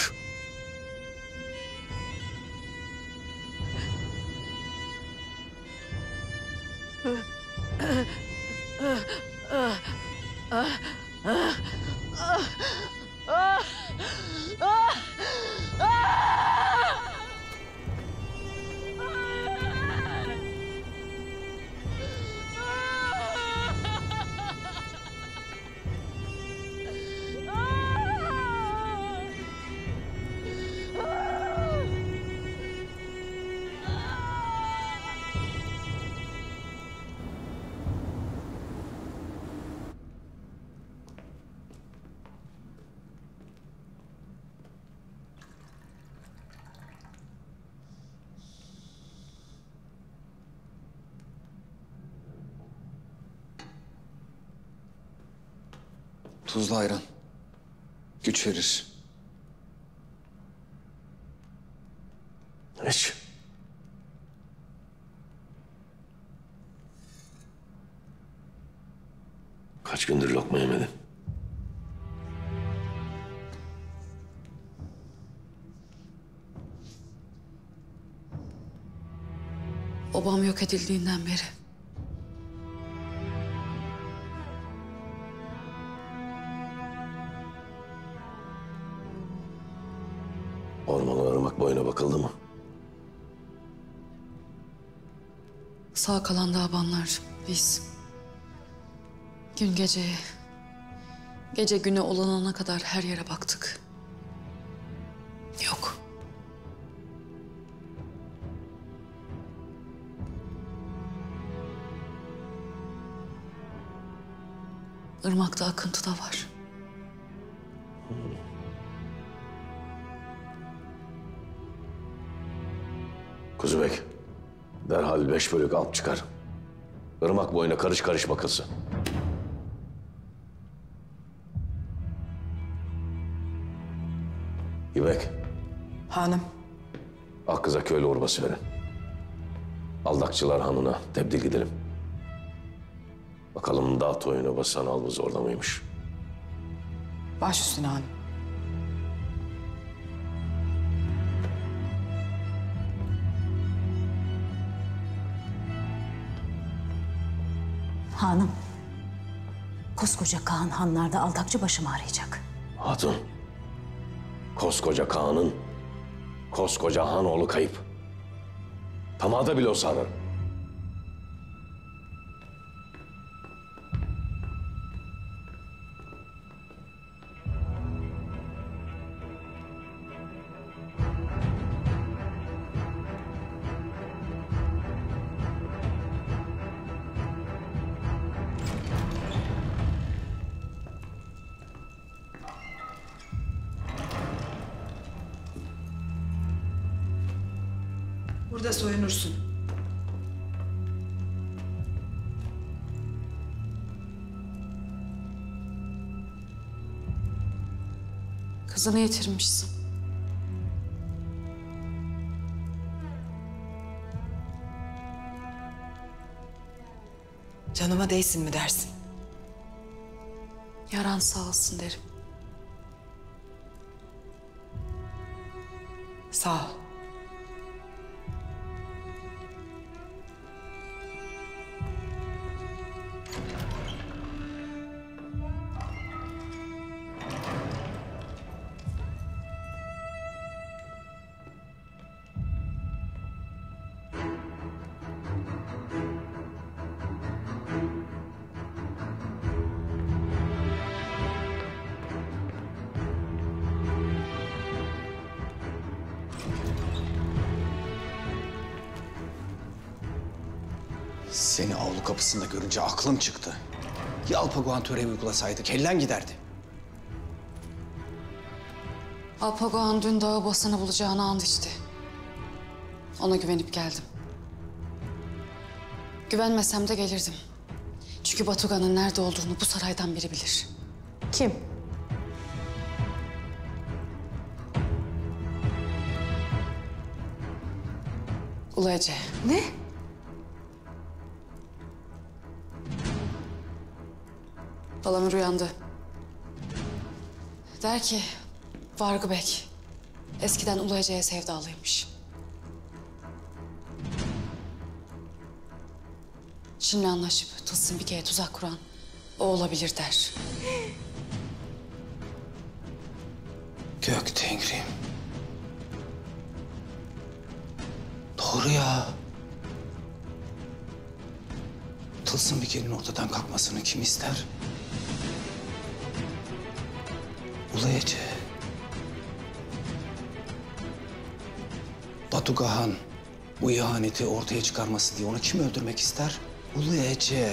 Tuzlu ayran. Güç verir. İç. Kaç gündür lokma yemedin? Babam yok edildiğinden beri. Ormanı ırmak boyuna bakıldı mı? Sağ kalan dağbanlar, biz. Gün geceye, gece güne olanana kadar her yere baktık. Yok. Irmak'ta akıntı da var. Kuzubek, derhal beş bölük alp çıkar. Irmak boyuna karış karış bakılsın. İbek. Hanım. Akkız'a köylü orbası verin. Aldakçılar hanına tebdil gidelim. Bakalım dağ toyunu basan albız orada mıymış? Baş üstüne hanım. Hanım, koskoca Kaan hanlarda aldakçı başımı arayacak. Hatun, koskoca Kaan'ın koskoca han oğlu kayıp. Tamada bile olsa ararım. Burada soyunursun. Kızını yitirmişsin. Canıma değsin mi dersin? Yaran sağ olsun derim. Sağ ol. Seni avlu kapısında görünce aklım çıktı. Ya Alpagoan töreyi uygulasaydı kellen giderdi. Alpagoan dün dağı basanı bulacağını and içti. Ona güvenip geldim. Güvenmesem de gelirdim. Çünkü Batugan'ın nerede olduğunu bu saraydan biri bilir. Kim? Ulu Ece. Ne? Balamur uyandı. Der ki Vargı Bek eskiden Ulu Ece'ye sevdalıymış. Çin'le anlaşıp Tılsım Bike'ye tuzak kuran o olabilir der. Gök Tengrim. Doğru ya. Tılsım Bike'nin ortadan kalkmasını kim ister? Ulu Ece. Batuga Han bu ihaneti ortaya çıkarması diye onu kim öldürmek ister? Ulu Ece.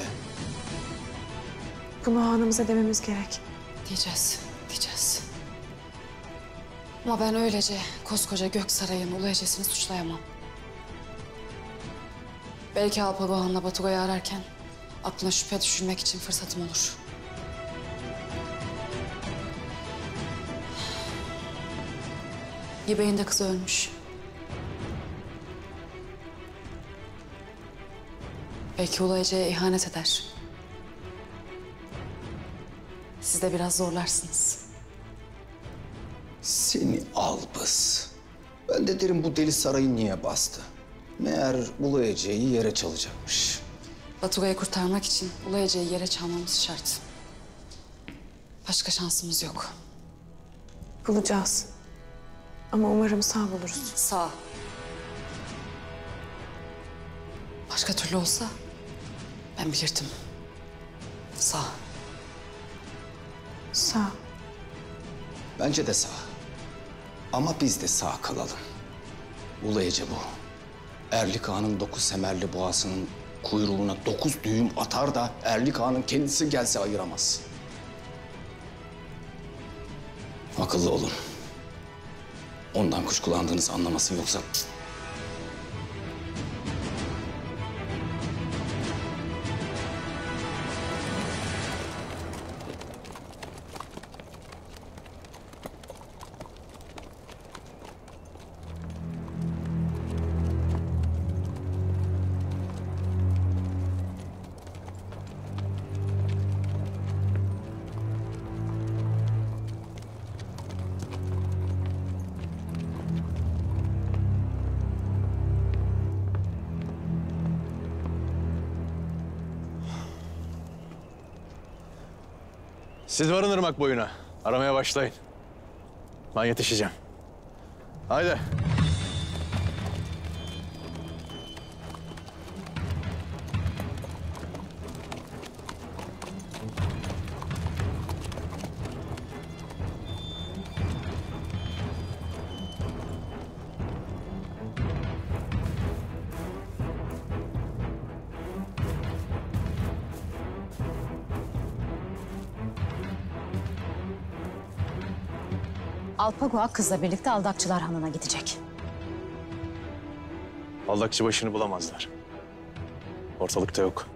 Bunu hanımıza dememiz gerek. Diyeceğiz, diyeceğiz. Ama ben öylece koskoca Göksaray'ın Ulu Ece'sini suçlayamam. Belki Alpagohan'la Batuga'yı ararken aklına şüphe düşürmek için fırsatım olur. Gibey'in de kızı ölmüş. Belki Ulu Ece'ye ihanet eder. Siz de biraz zorlarsınız. Seni albız. Ben de derim bu deli sarayı niye bastı? Meğer Ulu Ece'yi yere çalacakmış. Batuga'yı kurtarmak için Ulu Ece'yi yere çalmamız şart. Başka şansımız yok. Bulacağız. Ama umarım sağ buluruz. Sağ. Başka türlü olsa ben bilirdim. Sağ. Sağ. Bence de sağ. Ama biz de sağ kalalım. Ulu Ece bu. Erlik Ağa'nın dokuz semerli boğasının kuyruğuna dokuz düğüm atar da Erlik Ağa'nın kendisi gelse ayıramaz. Akıllı olun. Ondan kuşkulandığınızı anlamasın yoksa... Siz varın ırmak boyuna. Aramaya başlayın. Ben yetişeceğim. Haydi. Alpago Akkız'la birlikte Aldakçılar Hanı'na gidecek. Aldakçı başını bulamazlar. Ortalıkta yok.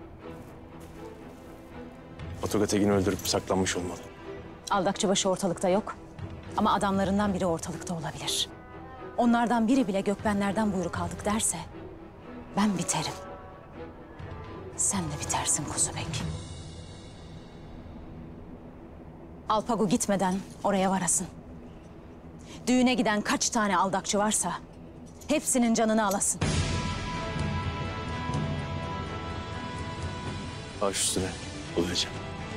Batuga Tegin'i öldürüp saklanmış olmalı. Aldakçıbaşı ortalıkta yok. Ama adamlarından biri ortalıkta olabilir. Onlardan biri bile Gökbenlerden buyruk aldık derse... ben biterim. Sen de bitersin Kuzubek. Alpago gitmeden oraya varasın. Düğüne giden kaç tane aldakçı varsa... hepsinin canını alasın. Baş üstüne olacağım.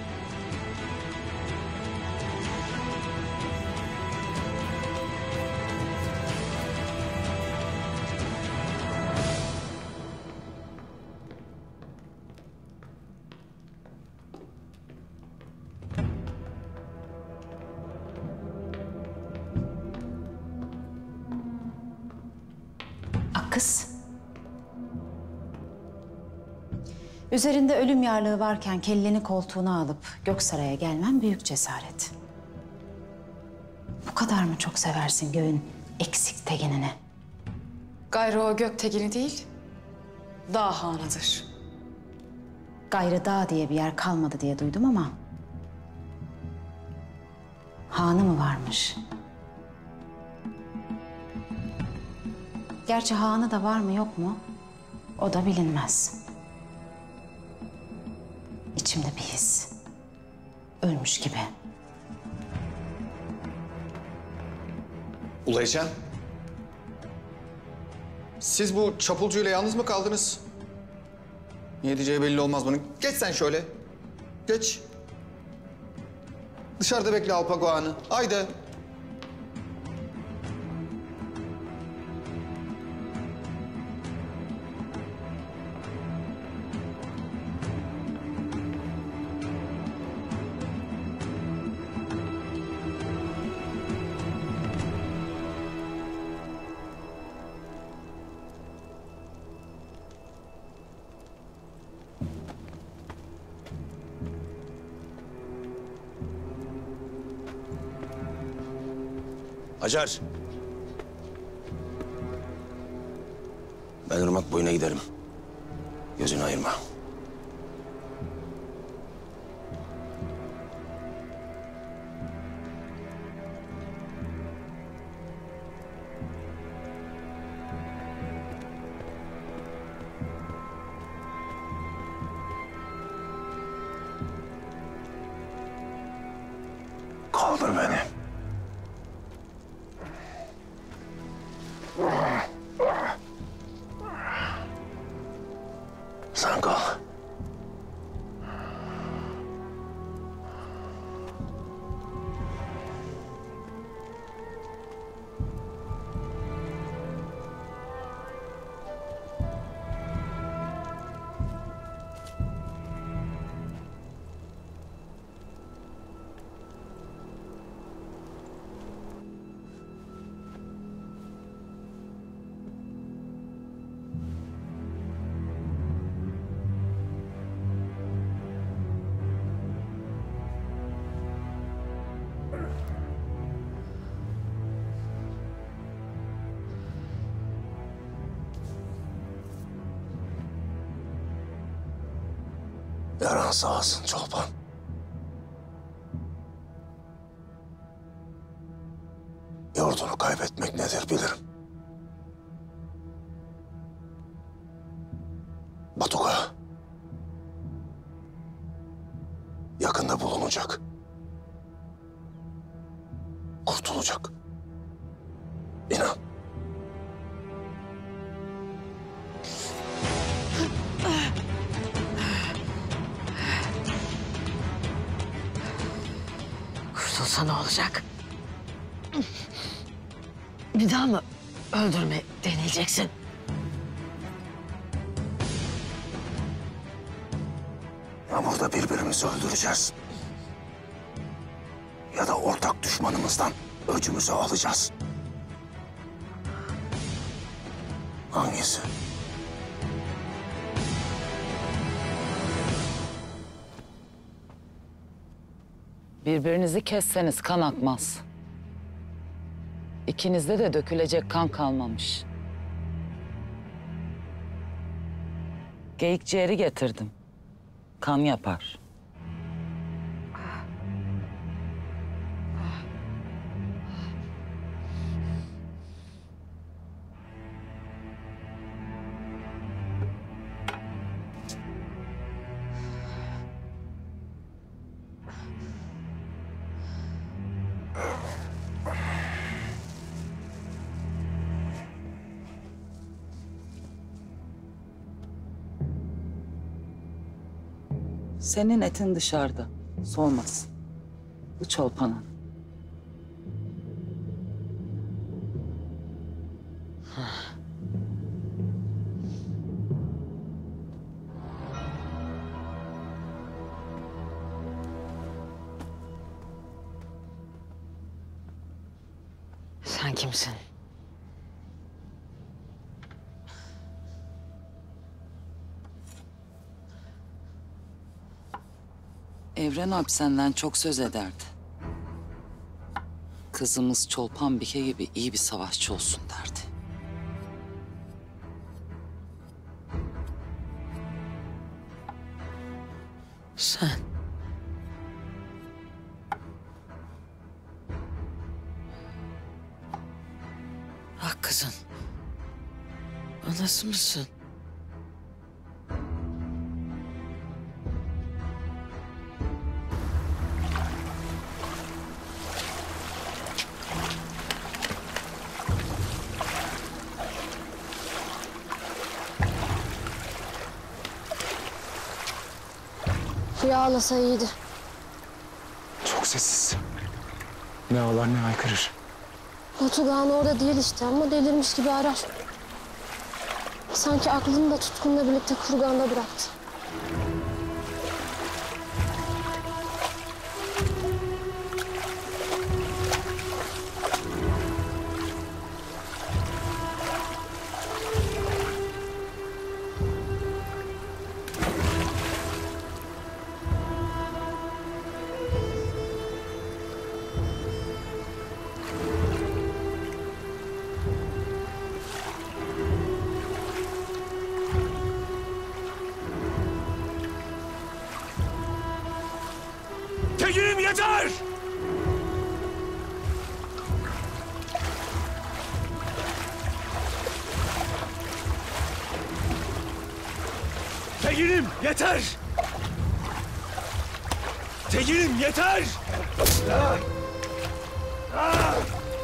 Akkız. Üzerinde ölüm yarlığı varken kelleni koltuğuna alıp Göksaray'a gelmen büyük cesaret. Bu kadar mı çok seversin göğün eksik tegenini? Gayrı o gök tegini değil, dağ hanıdır. Gayrı dağ diye bir yer kalmadı diye duydum ama... hanı mı varmış? Gerçi hanı da var mı yok mu? O da bilinmez. İçimde bir his. Ölmüş gibi. Ulaycan. Siz bu çapulcuyla yalnız mı kaldınız? Ne diyeceği belli olmaz bunun. Geç sen şöyle. Geç. Dışarıda bekle Alpago Ağa'nı. Haydi. Hacer. Ben ırmak boyuna giderim. Gözünü ayırma. Kaldır beni. Sen kal. Yaran sağ olsun Çolpan. Yurdunu kaybetmek nedir bilirim. Batuka yakında bulunacak. Kurtulacak. İnan. Kurtulsa ne olacak? Bir daha mı öldürme deneyeceksin? Ya burada birbirimizi öldüreceğiz. Ya da ortak düşmanımızdan öcümüzü alacağız. Hangisi? Birbirinizi kesseniz kan akmaz. İkinizde de dökülecek kan kalmamış. Geyik ciğeri getirdim. Kan yapar. Senin etin dışarıda. Soğumasın. Bu Çolpan'ın. Sen kimsin? Evren Alp senden çok söz ederdi. Kızımız Çolpan Bike gibi iyi bir savaşçı olsun derdi. Sen... Ah kızın. Anası mısın? Batu'yu ağlasa iyiydi. Çok sessiz. Ne ağlar ne haykırır. Batu Kağan orada değil işte ama delirmiş gibi arar. Sanki aklını da tutkunla birlikte kurganda bıraktı. Tekinim yeter! Tekinim yeter! Tekinim yeter! Ah! Ah!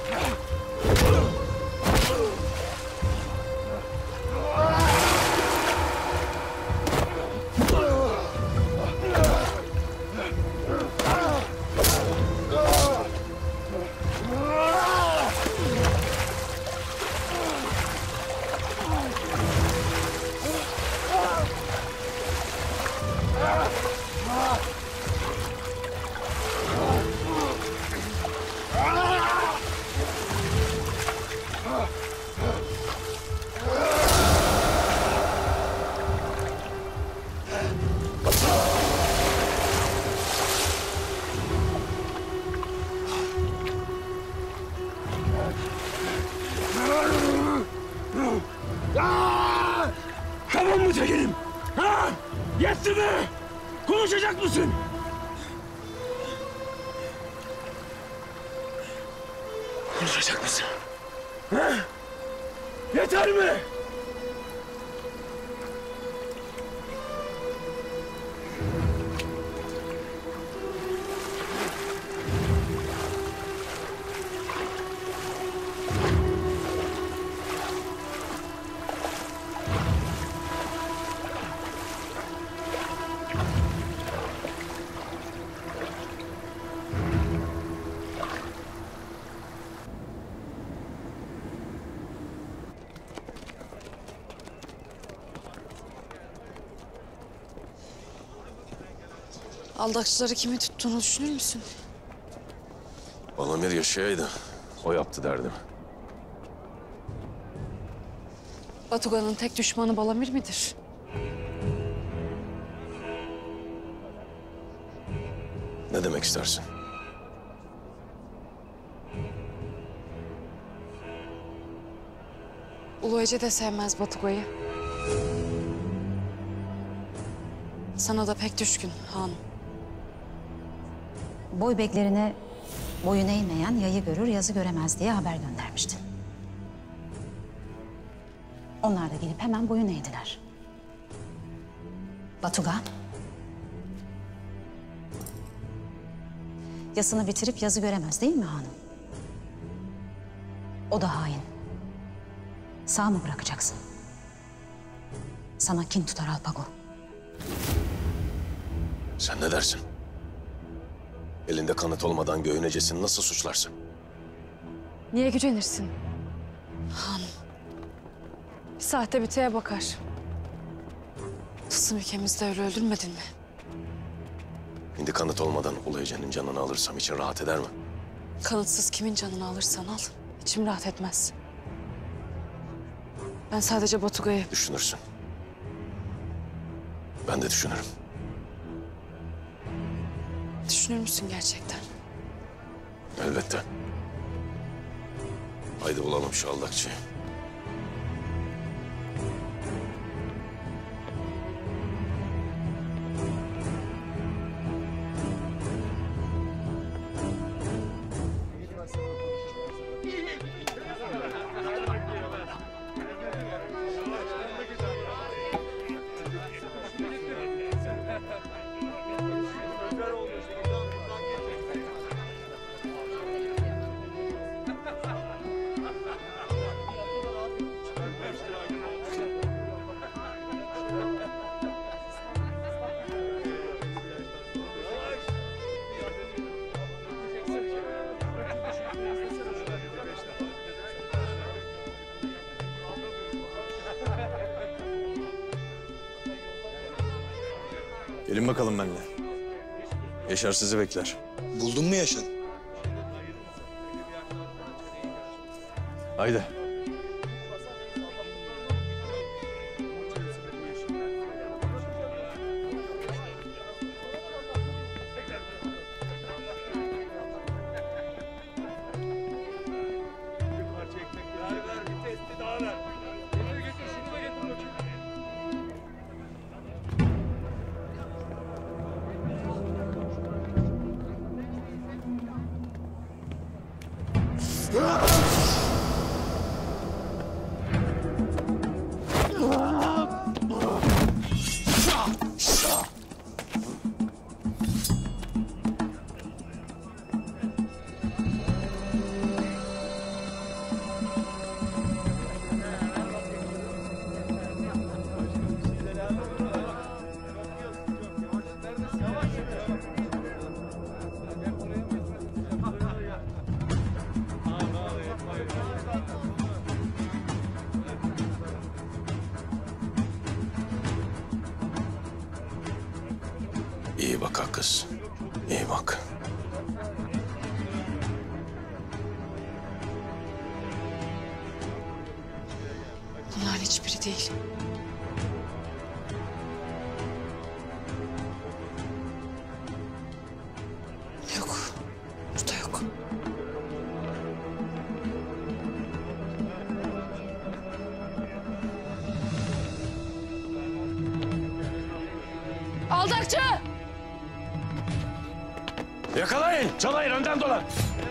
Tamam mı Tekinim? Ha? Yetti mi? Konuşacak mısın? Konuşacak mısın? Ha? Yeter mi? Aldakçıları kimi tuttuğunu düşünür müsün? Balamir yaşayaydı. O yaptı derdim. Batu Kağan'ın tek düşmanı Balamir midir? Ne demek istersin? Ulu Ece de sevmez Batu Kağan'ı. Sana da pek düşkün hanım. Boy beklerine boyun eğmeyen yayı görür yazı göremez diye haber göndermiştin. Onlar da gelip hemen boyun eğdiler. Batu Kağan, yasını bitirip yazı göremez değil mi hanım? O da hain. Sağ mı bırakacaksın? Sana kin tutar Alpago. Sen ne dersin? Elinde kanıt olmadan göğün ecesini nasıl suçlarsın? Niye gücenirsin? Hanım. Bir sahte biteye bakar. Tılsım ülkemizde öyle öldürmedin mi? Şimdi kanıt olmadan Ulu Ece'nin canını alırsam için rahat eder mi? Kanıtsız kimin canını alırsan al, içim rahat etmez. Ben sadece Batu Kağan'ı... Düşünürsün. Ben de düşünürüm. Düşünür müsün gerçekten? Elbette. Haydi bulalım şu aldakçıyı. Gelin bakalım benimle. Yaşar sizi bekler. Buldun mu Yaşar? Haydi. İyi bak ha kız. İyi bak. Bunların hiçbiri değil. Yok. Burada yok. Aldakçı! Yakalayın! Çalayın, önden dolan!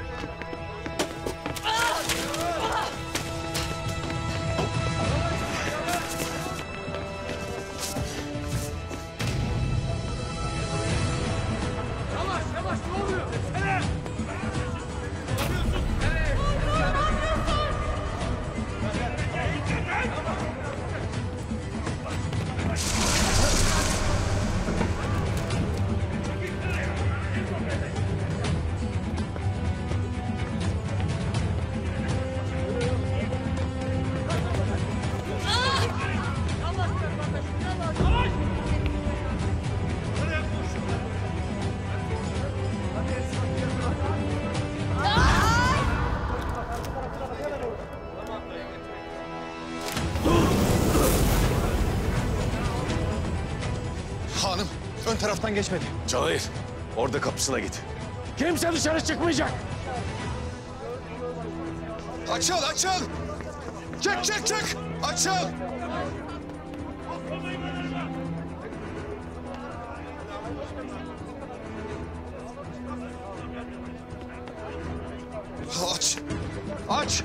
Yavaş yavaş, ne oluyor? Nereye? Hanım, ön taraftan geçmedi. Çalayır, orada kapısına git. Kimse dışarı çıkmayacak. Açıl, açıl! Çık, çık, çık! Açıl! Aç! Aç!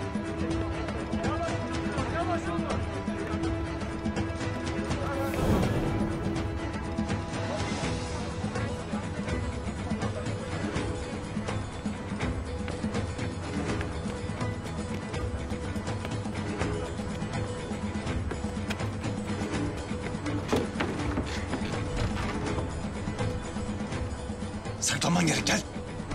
Saklanman gerek, gel.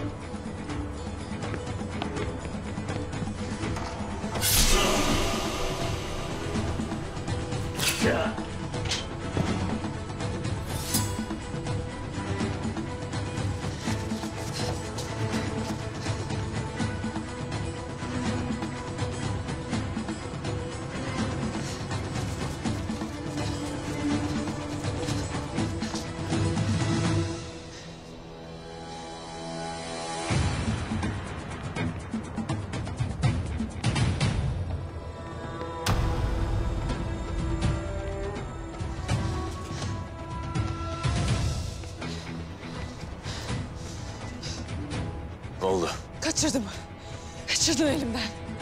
Ne oldu? Kaçırdım. Kaçırdın elimden.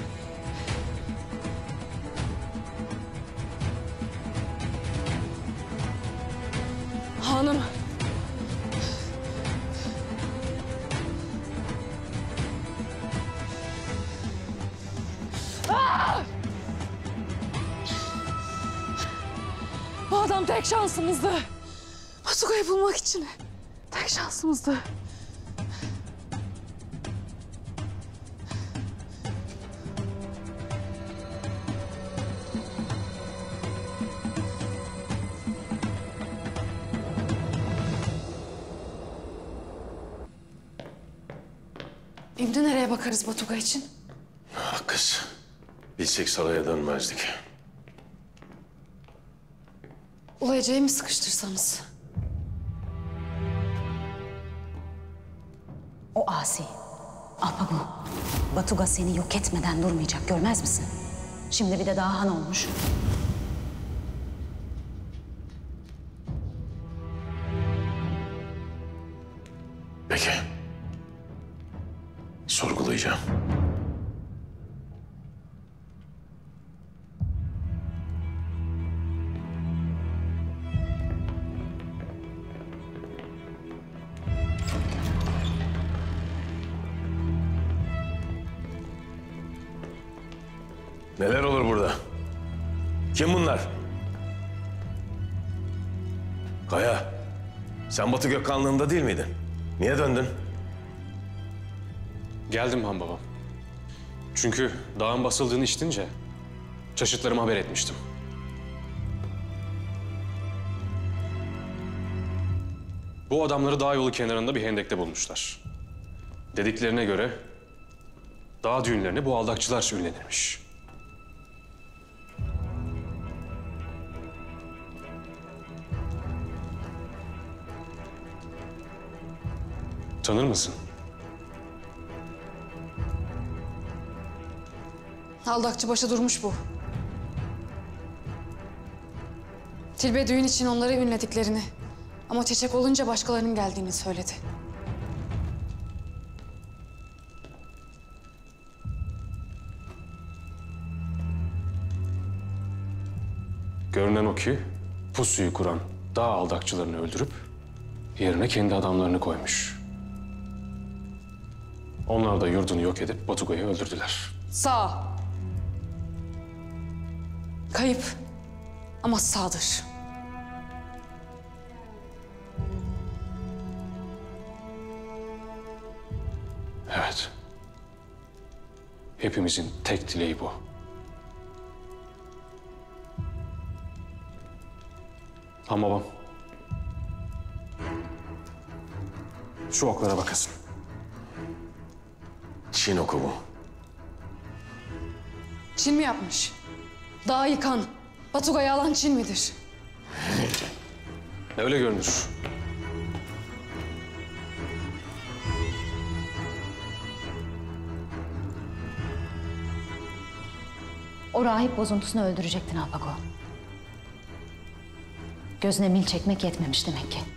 Hanım. Aa! Bu adam tek şansımızdı. Batuka'yı bulmak için tek şansımızdı. Şimdi nereye bakarız Batuga için? Ah kız, bilsek saraya dönmezdik. Ulayacağ'ı mı sıkıştırsanız? O asi. Alpago, Batuga seni yok etmeden durmayacak, görmez misin? Şimdi bir de daha han olmuş. Peki. Sorgulayacağım. Neler olur burada? Kim bunlar? Kaya, sen Batı Gökkanlığı'nda değil miydin? Niye döndün? Geldim han babam. Çünkü dağın basıldığını işitince çaşıtlarıma haber etmiştim. Bu adamları dağ yolu kenarında bir hendekte bulmuşlar. Dediklerine göre dağ düğünlerini bu aldakçılar ünlenirmiş. Tanır mısın? Aldakçı başı durmuş bu. Tilbe düğün için onları ünlediklerini ama çiçek olunca başkalarının geldiğini söyledi. Görünen o ki pusuyu kuran dağ aldakçılarını öldürüp yerine kendi adamlarını koymuş. Onlar da yurdunu yok edip Batuga'yı öldürdüler. Sağ. Kayıp ama sağdır. Evet. Hepimizin tek dileği bu. Ama babam. Şu oklara bakasın. Çin oku bu. Çin mi yapmış? Dağı yıkan, Batuga'yı alan Çin midir? Öyle görünür. O rahip bozuntusunu öldürecektin Alpago. Gözüne mil çekmek yetmemiş demek ki.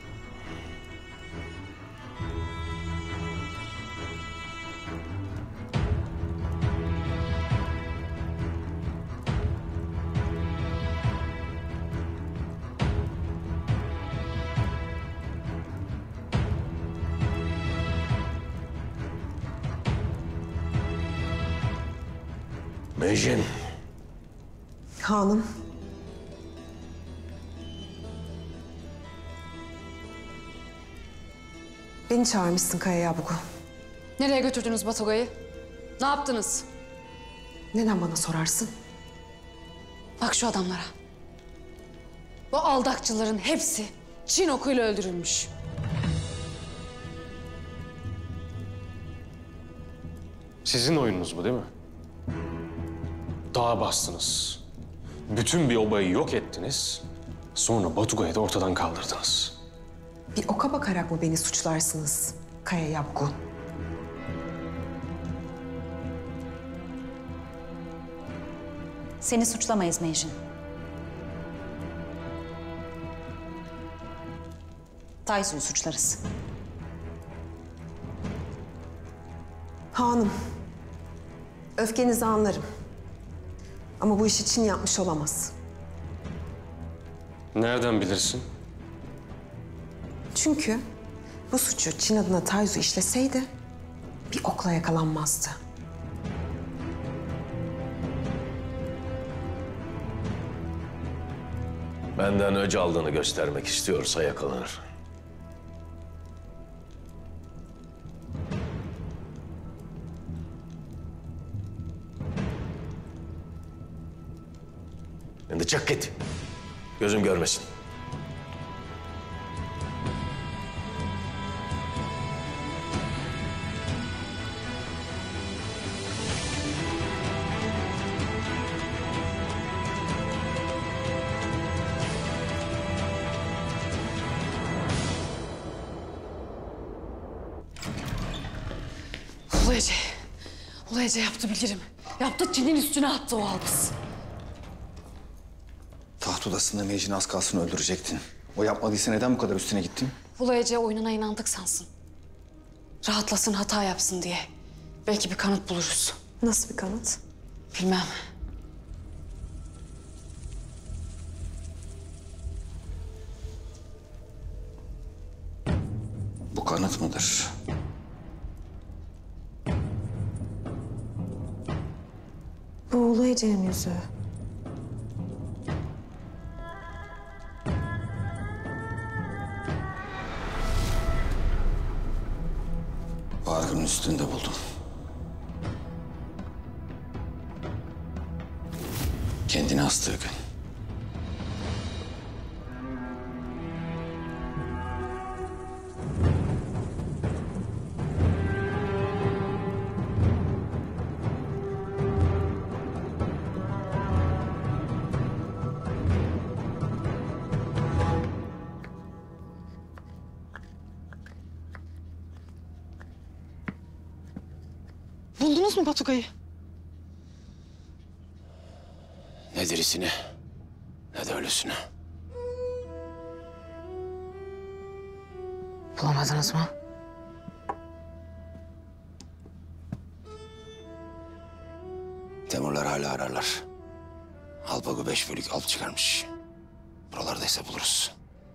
Mecin. Hanım. Beni çağırmışsın Kaya Yabgu. Nereye götürdünüz Batuga'yı? Ne yaptınız? Neden bana sorarsın? Bak şu adamlara. Bu aldakçıların hepsi Çin okuyla öldürülmüş. Sizin oyununuz bu değil mi? Dağa bastınız. Bütün bir obayı yok ettiniz. Sonra Batuga'yı da ortadan kaldırdınız. Bir oka bakarak mı beni suçlarsınız Kaya Yabgu? Seni suçlamayız Mecin. Taysu'yu suçlarız. Hanım. Öfkenizi anlarım. Ama bu işi Çin yapmış olamaz. Nereden bilirsin? Çünkü bu suçu Çin adına Tayzu işleseydi bir okla yakalanmazdı. Benden öc aldığını göstermek istiyorsa yakalanır. Şimdi çık git. Gözüm görmesin. Ulu Ece. Ulu Ece yaptı bilirim. Yaptı, Çin'in üstüne attı o albız. Taht odasında Mecnun'u az kalsın öldürecektin. O yapmadıysa neden bu kadar üstüne gittin? Ulu Ece oyununa inandık sansın. Rahatlasın, hata yapsın diye. Belki bir kanıt buluruz. Nasıl bir kanıt? Bilmem. Bu kanıt mıdır? Bu Ulu Ece'nin yüzüğü. Bahar'ın üstünde buldum. Kendini astığı gün. Buldunuz mu Batuka'yı? Ne dirisini ne de ölüsünü. Bulamadınız mı? Temurlar hala ararlar. Alpago beş bölük alt çıkarmış. Buralarda ise buluruz.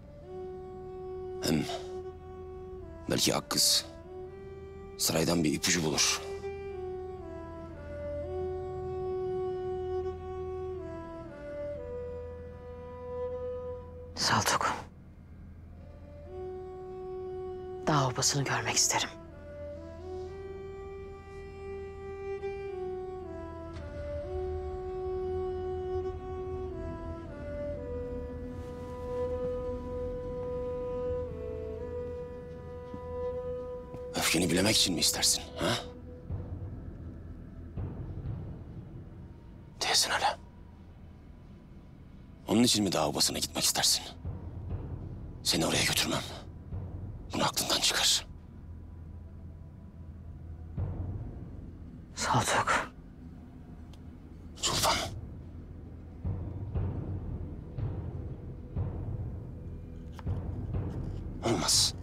Hem belki Akkız saraydan bir ipucu bulur. Saltuk. Dağ obasını görmek isterim. Öfkeni bilemek için mi istersin, ha? Değilsin hala. Onun için mi dağ obasına gitmek istersin? Seni oraya götürmem. Bunu aklından çıkar. Saltuk. Sultan. Olmaz.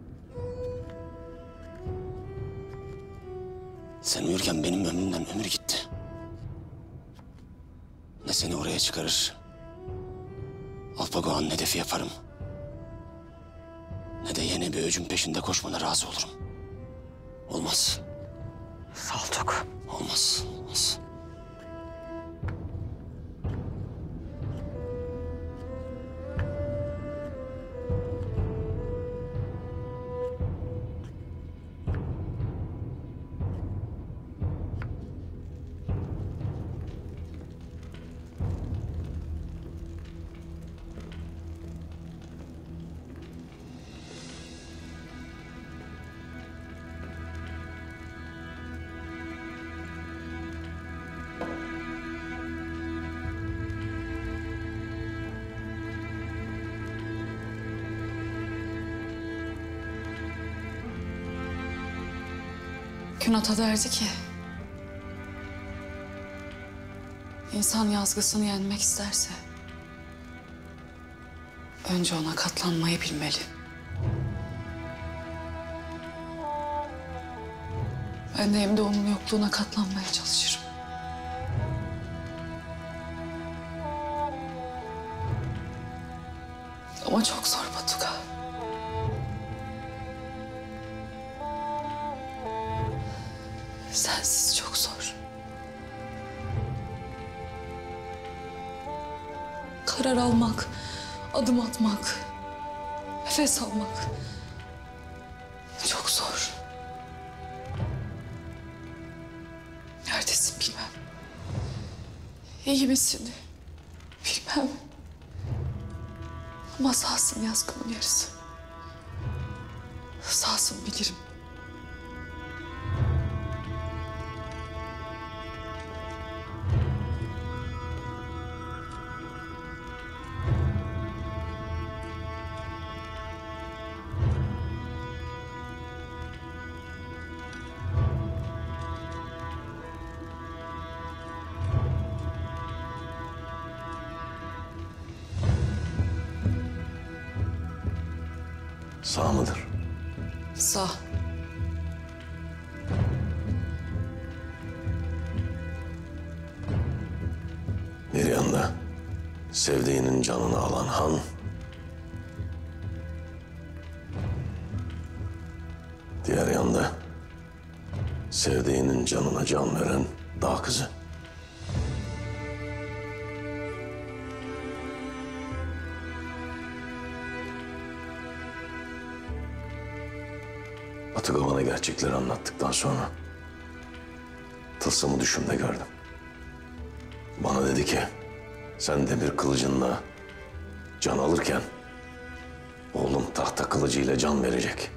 Sen uyurken benim ömrümden ömür gitti. Ne seni oraya çıkarır, Alpago'nun hedefi yaparım, ne de yeni bir öcün peşinde koşmana razı olurum. Olmaz. Saltuk. Olmaz, olmaz. Gün ata derdi ki... ...insan yazgısını yenmek isterse... ...önce ona katlanmayı bilmeli. Ben de hem de onun yokluğuna katlanmaya çalışırım. Ama çok zor Batuka. Sensiz çok zor. Karar almak, adım atmak, nefes almak çok zor. Neredesin bilmem. İyi misin bilmem. Ama sağsın yazgımın yarısı. Sağsın bilirim. Sağ mıdır? Sağ. Bir yanda sevdiğinin canını alan han, diğer yanda sevdiğinin canına can veren dağ kızı. Batuga bana gerçekleri anlattıktan sonra tılsımı düşümde gördüm. Bana dedi ki, sen demir kılıcınla can alırken oğlum tahta kılıcıyla can verecek.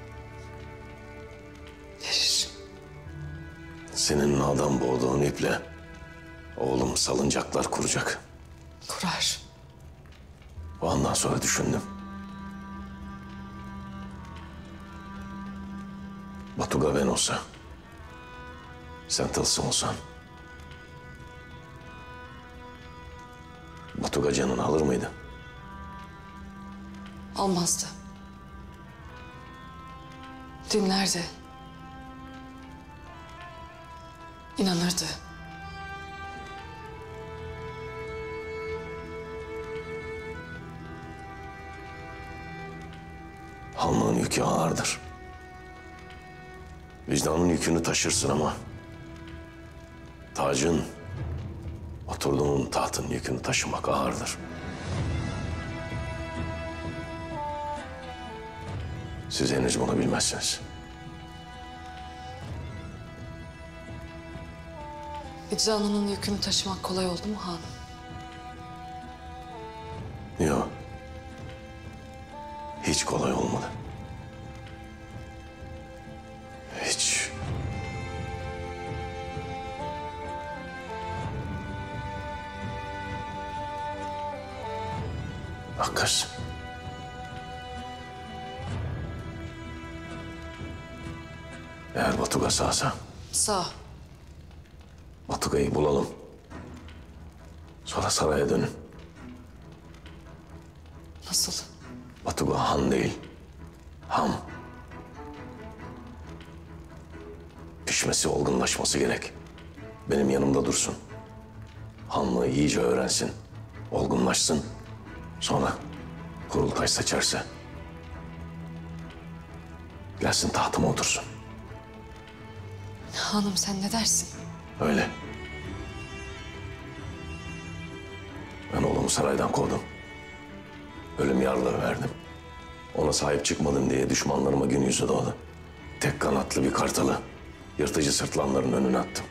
Verir. Senin adam boğduğun iple oğlum salıncaklar kuracak. Kurar. O andan sonra düşündüm. Batuga ben olsa, sen tılsım olsan, Batuga canını alır mıydı? Almazdı. Dinlerdi. İnanırdı. Hanlığın yükü ağırdır. Vicdanın yükünü taşırsın ama tacın, oturduğun tahtın yükünü taşımak ağırdır. Siz henüz bunu bilmezsiniz. Vicdanının yükünü taşımak kolay oldu mu hanım? Yok. Hiç kolay olmadı. Hiç. Bak kız. Eğer Batuga sağsa, Sağ. Batuga'yı bulalım. Sonra saraya dönün. Nasıl? Batuga han değil, ham. Pişmesi, olgunlaşması gerek. Benim yanımda dursun. Hanlığı iyice öğrensin, olgunlaşsın. Sonra kurultay seçerse gelsin tahtıma otursun. Hanım sen ne dersin? Öyle. Ben oğlumu saraydan kovdum. Ölüm yarlığı verdim. Ona sahip çıkmadım diye düşmanlarıma gün yüzü doğdu. Tek kanatlı bir kartalı yırtıcı sırtlanların önüne attım.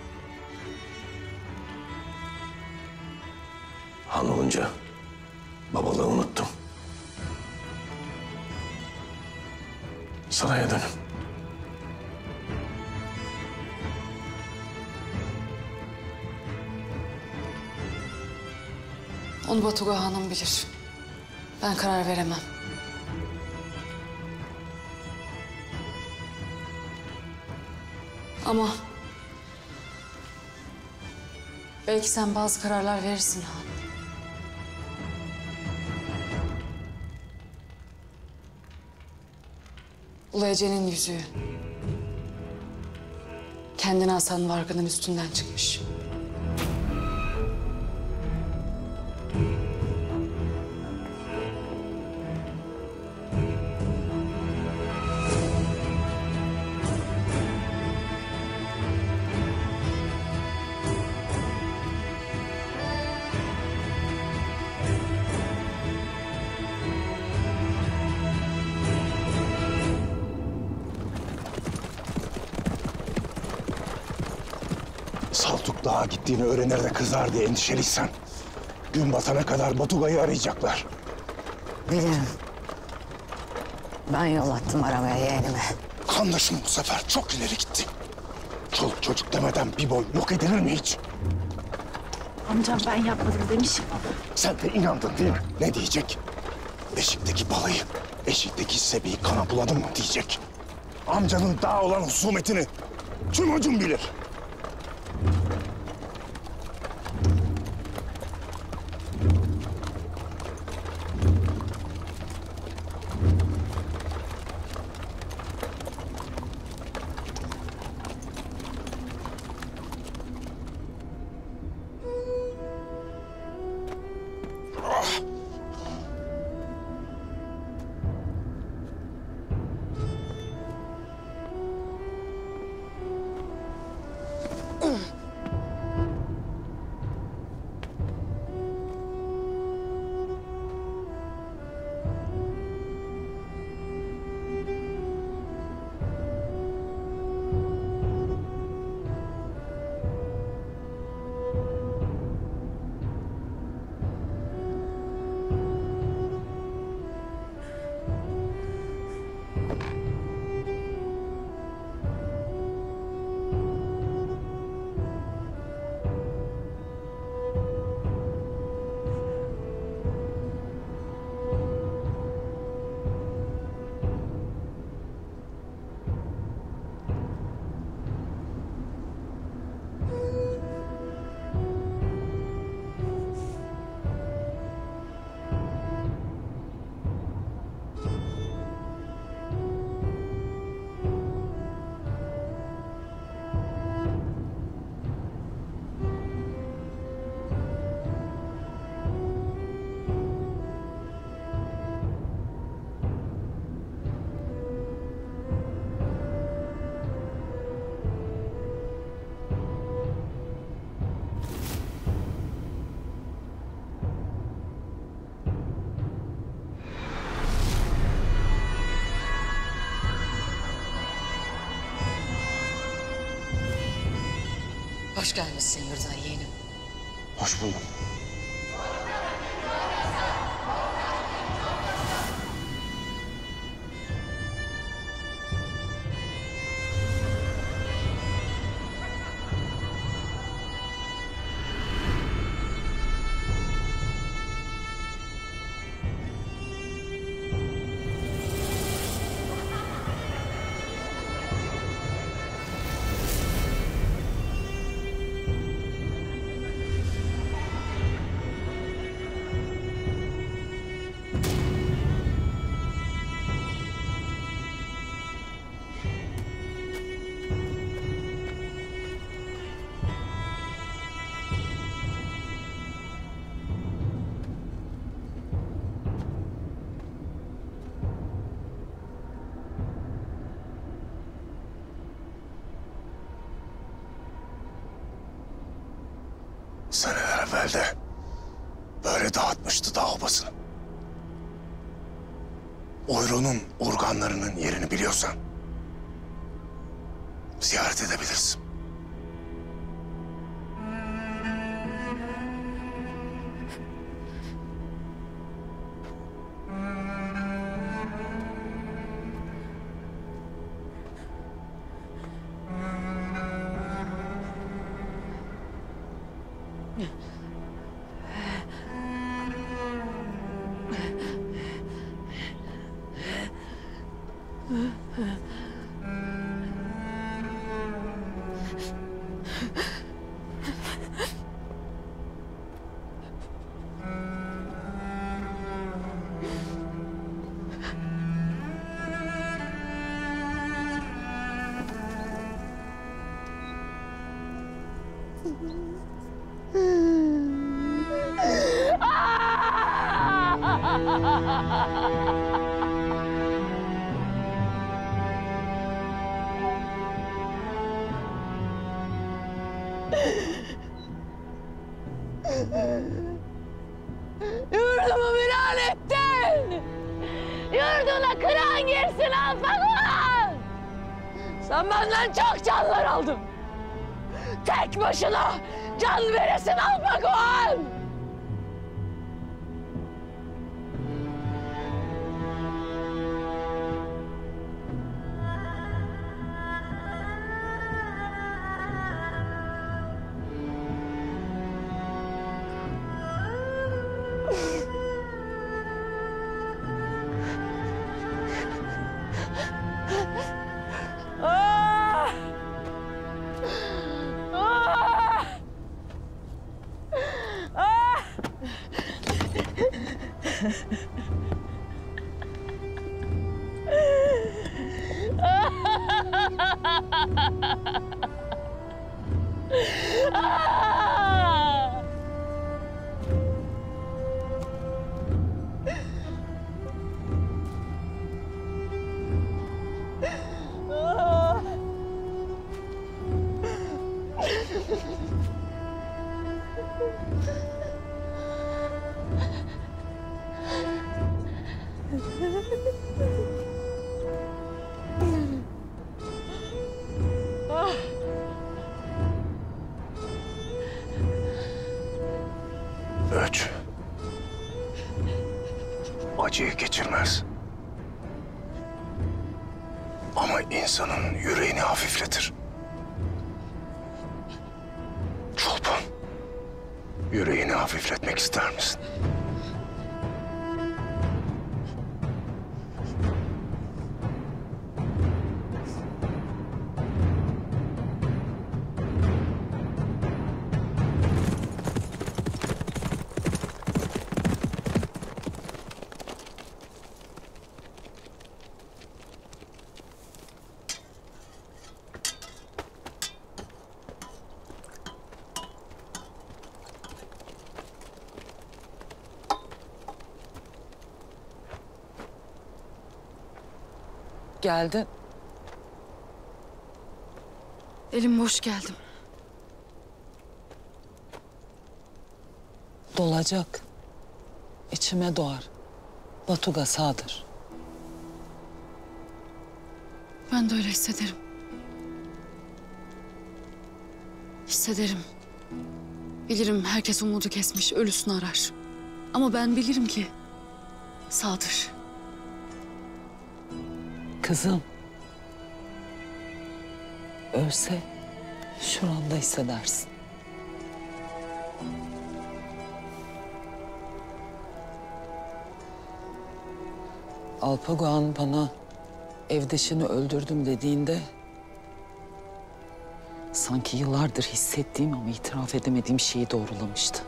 Han olunca babalığı unuttum. Saraya dönün. Onu Batuga hanım bilir. Ben karar veremem. Ama belki sen bazı kararlar verirsin hanım. Ulu Ece'nin yüzüğü kendini Hasan Vargan'ın üstünden çıkmış. Saltuk Dağ'a gittiğini öğrenir de kızar diye endişeliysen gün batana kadar Batuga'yı arayacaklar. Bilirim. Ben yol attım aramaya yeğenime. Kandaşım bu sefer çok ileri gitti. Çoluk çocuk demeden bir boy yok edilir mi hiç? Amcam ben yapmadım demiş ya baba. Sen de inandın değil mi? Ne diyecek? Beşikteki balayı, eşikteki sebeyi kana buladın mı diyecek. Amcanın daha olan husumetini tüm hocum bilir. Hoş gelmişsin yurda yeğenim. Hoş buldum. Seneler evvel de böyle dağıtmıştı dağ obasını. Oyron'un organlarının yerini biliyorsan ziyaret edebilirsin. Yurdumu viran ettin! Yurduna kıran girsin Alpakuan! Sen benden çok canlar aldın! Tek başına can veresin Alpakuan! Ah! Ah! Ah! Ah! Öç. Acıyı geçirmez. Ama insanın yüreğini hafifletir. Çolpan, yüreğini hafifletmek ister misin? Geldin. Elim boş geldim. Dolacak. İçime doğar. Batuga sağdır. Ben de öyle hissederim. Hissederim. Bilirim herkes umudu kesmiş, ölüsünü arar. Ama ben bilirim ki sağdır. Kızım. Ölse şuranda hissedersin. Alpagoğan bana evdeşini öldürdüm dediğinde sanki yıllardır hissettiğim ama itiraf edemediğim şeyi doğrulamıştı.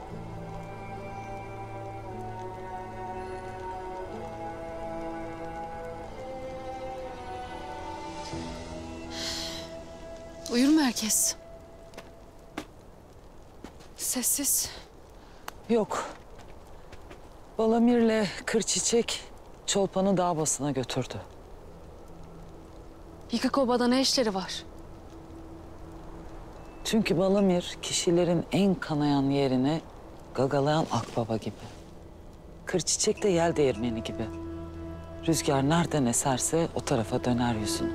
Uyur mu herkes? Sessiz. Yok. Balamir'le Kırçiçek Çolpan'ı dağ basına götürdü. Yıkık obada ne işleri var? Çünkü Balamir kişilerin en kanayan yerine gagalayan akbaba gibi. Kırçiçek de yel değirmeni gibi. Rüzgar nereden eserse o tarafa döner yüzünü.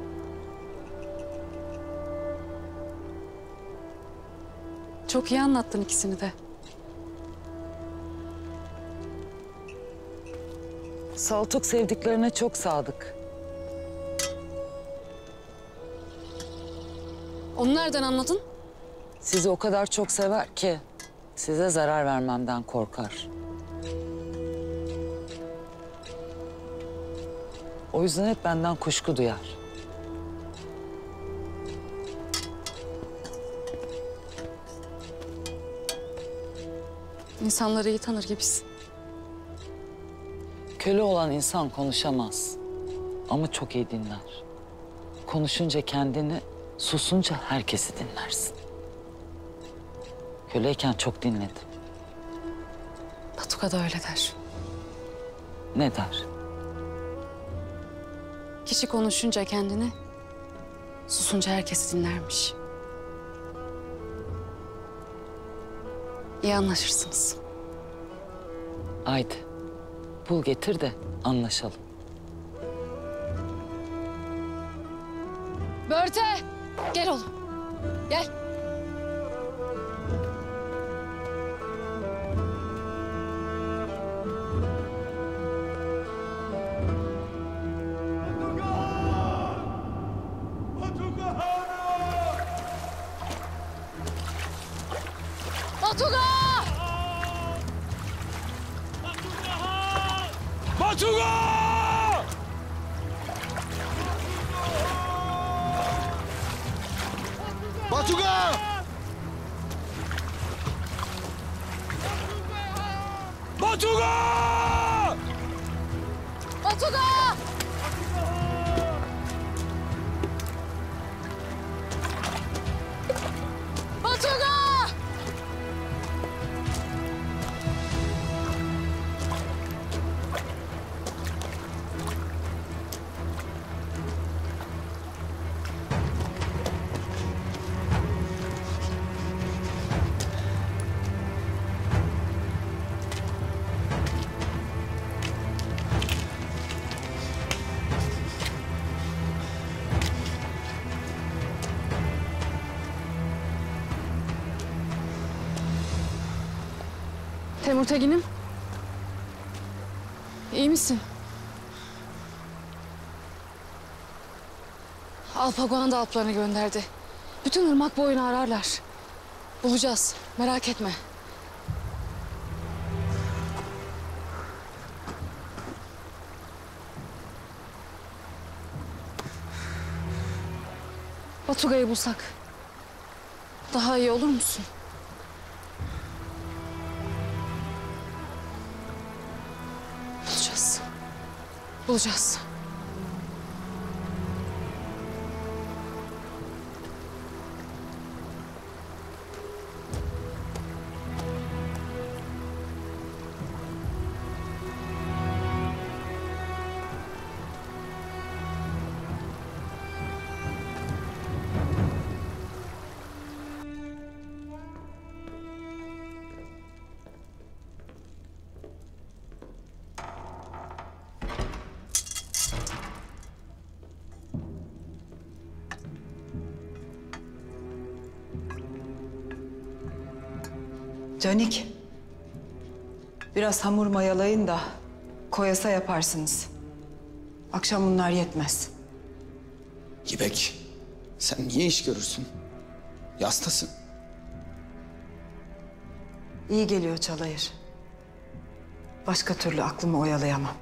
Çok iyi anlattın ikisini de. Saltuk sevdiklerine çok sadık. Onu nereden anladın? Sizi o kadar çok sever ki size zarar vermemden korkar. O yüzden hep benden kuşku duyar. İnsanları iyi tanır gibisin. Köle olan insan konuşamaz ama çok iyi dinler. Konuşunca kendini, susunca herkesi dinlersin. Köleyken çok dinledim. Batuka da öyle der. Ne der? Kişi konuşunca kendini, susunca herkesi dinlermiş. İyi anlaşırsınız. Haydi, bul getir de anlaşalım. Börte, gel oğlum. Gel. Batuga! Batuga! Batuga! Batuga! Batuga! Batuga! Temur Tegin'im. İyi misin? Alpagoğan da alplarını gönderdi. Bütün ırmak boyunu ararlar. Bulacağız. Merak etme. Batuga'yı bulsak daha iyi olur musun? Bulacağız. Bulacağız. Canik, biraz hamur mayalayın da koyasa yaparsınız. Akşam bunlar yetmez. İpek, sen niye iş görürsün? Yastasın. İyi geliyor Çalayır. Başka türlü aklımı oyalayamam.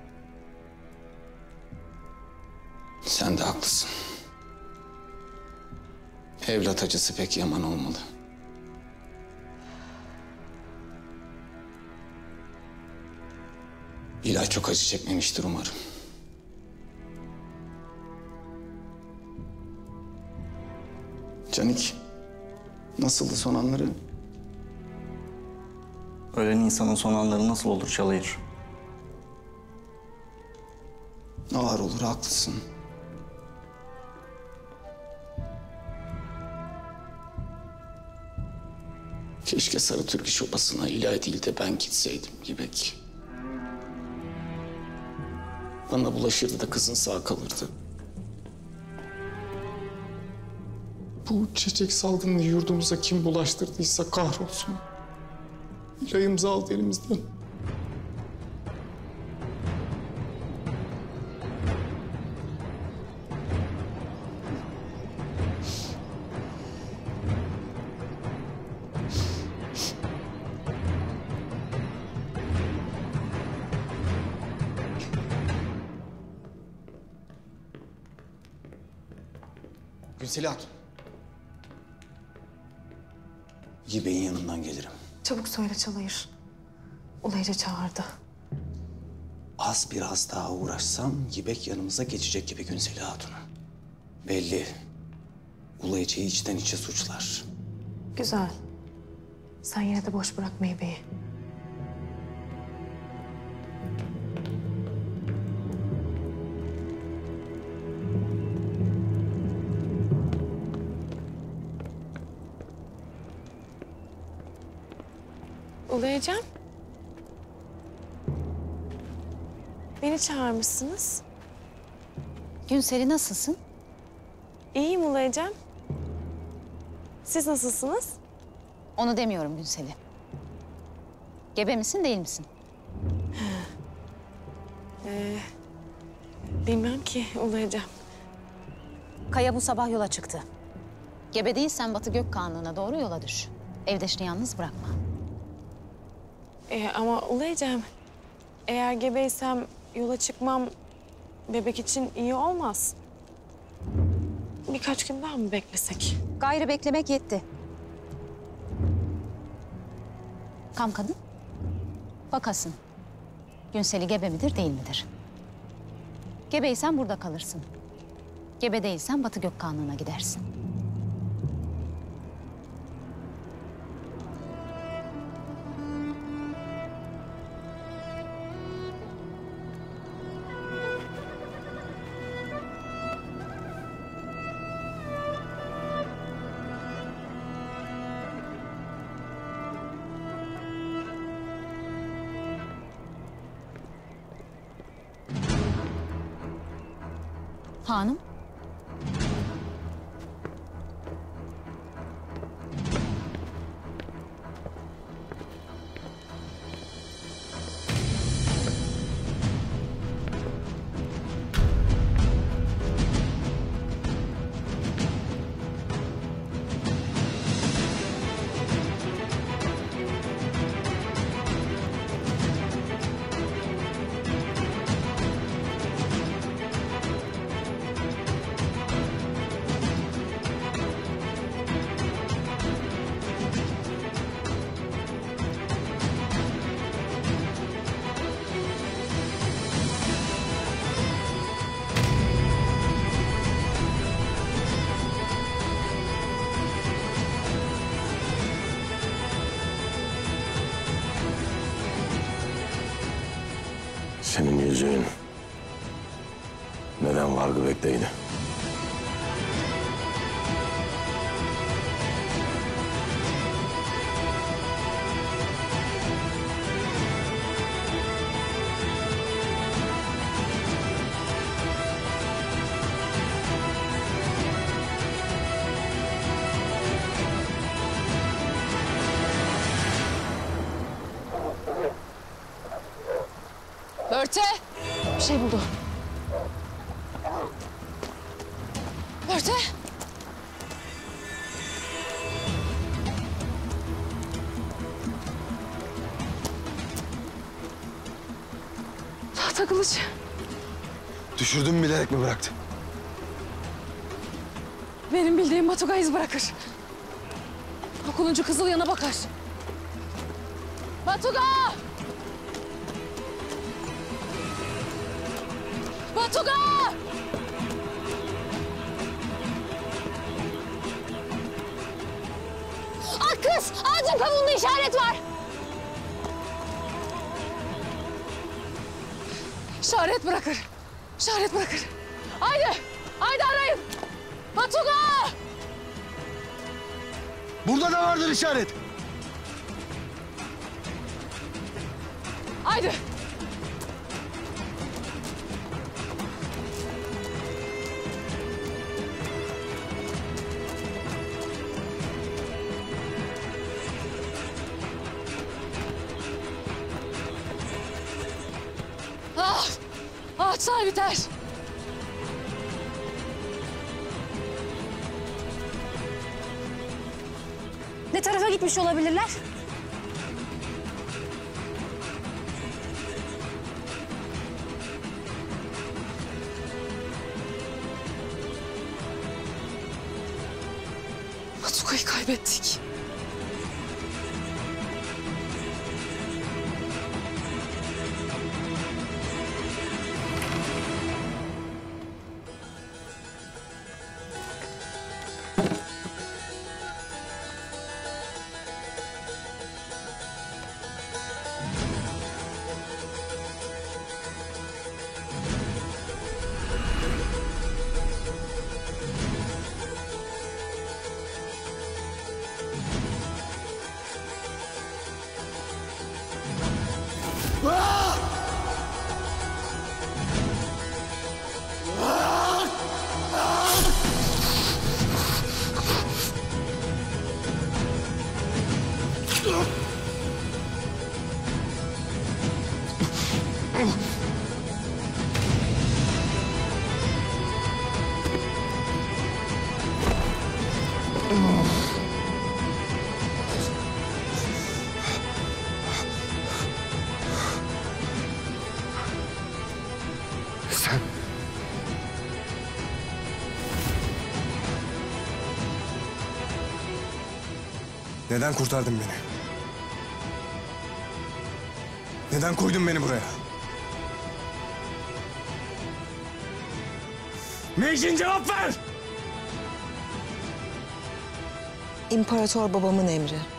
Sen de haklısın. Evlat acısı pek yaman olmalı. İlay çok acı çekmemiştir umarım. Canik, nasıldı son anları? Ölen insanın son anları nasıl olur Çalayır? Ağır olur, haklısın. Keşke Sarı Türk iş obasına İlay değil de ben gitseydim İpek. Bana bulaşırdı da kızın sağ kalırdı. Bu çiçek salgınını yurdumuza kim bulaştırdıysa kahrolsun. İlay'ımızı aldı elimizden. Günseli Hatun. Yibe'nin yanından gelirim. Çabuk söyle Çalayır. Ulayca çağırdı. Az biraz daha uğraşsam Yibek yanımıza geçecek gibi Günseli Hatun'u. Belli. Ulayca'yı içten içe suçlar. Güzel. Sen yine de boş bırakma İbe'yi. Ulayacağım. Beni çağırmışsınız. Günseli nasılsın? İyiyim Ulayacağım. Siz nasılsınız? Onu demiyorum Günseli. Gebe misin değil misin? Ee, bilmem ki Ulayacağım. Kaya bu sabah yola çıktı. Gebe değilsen Batı Gökkağanlığı'na doğru yola düş. Evdeşini yalnız bırakma. Ee, ama Ulayacağım, eğer gebeysem yola çıkmam bebek için iyi olmaz. Birkaç gün daha mı beklesek? Gayrı beklemek yetti. Kam kadın, bakasın. Günseli gebe midir değil midir? Gebeysen burada kalırsın. Gebe değilsen Batı Gökkağanlığı'na gidersin. Hanım. Senin yüzüğün neden Vargıbek'teydi? Börte! Bir şey buldu. Börte! Tahta kılıç. Düşürdün mü, bilerek mi bıraktın? Benim bildiğim Batuga iz bırakır. Okuluncu kızıl yana bakar. Batuga! Batuga! Ah kız! Ağacın kabuğunda işaret var. İşaret bırakır. İşaret bırakır. Haydi! Haydi arayın! Batuga! Burada da vardır işaret. Haydi! Ah! Ağaçlar biter. Ne tarafa gitmiş olabilirler? Batuga'yı kaybettik. Sen... Neden kurtardın beni? Neden koydun beni buraya? Ne için, cevap ver! İmparator babamın emri.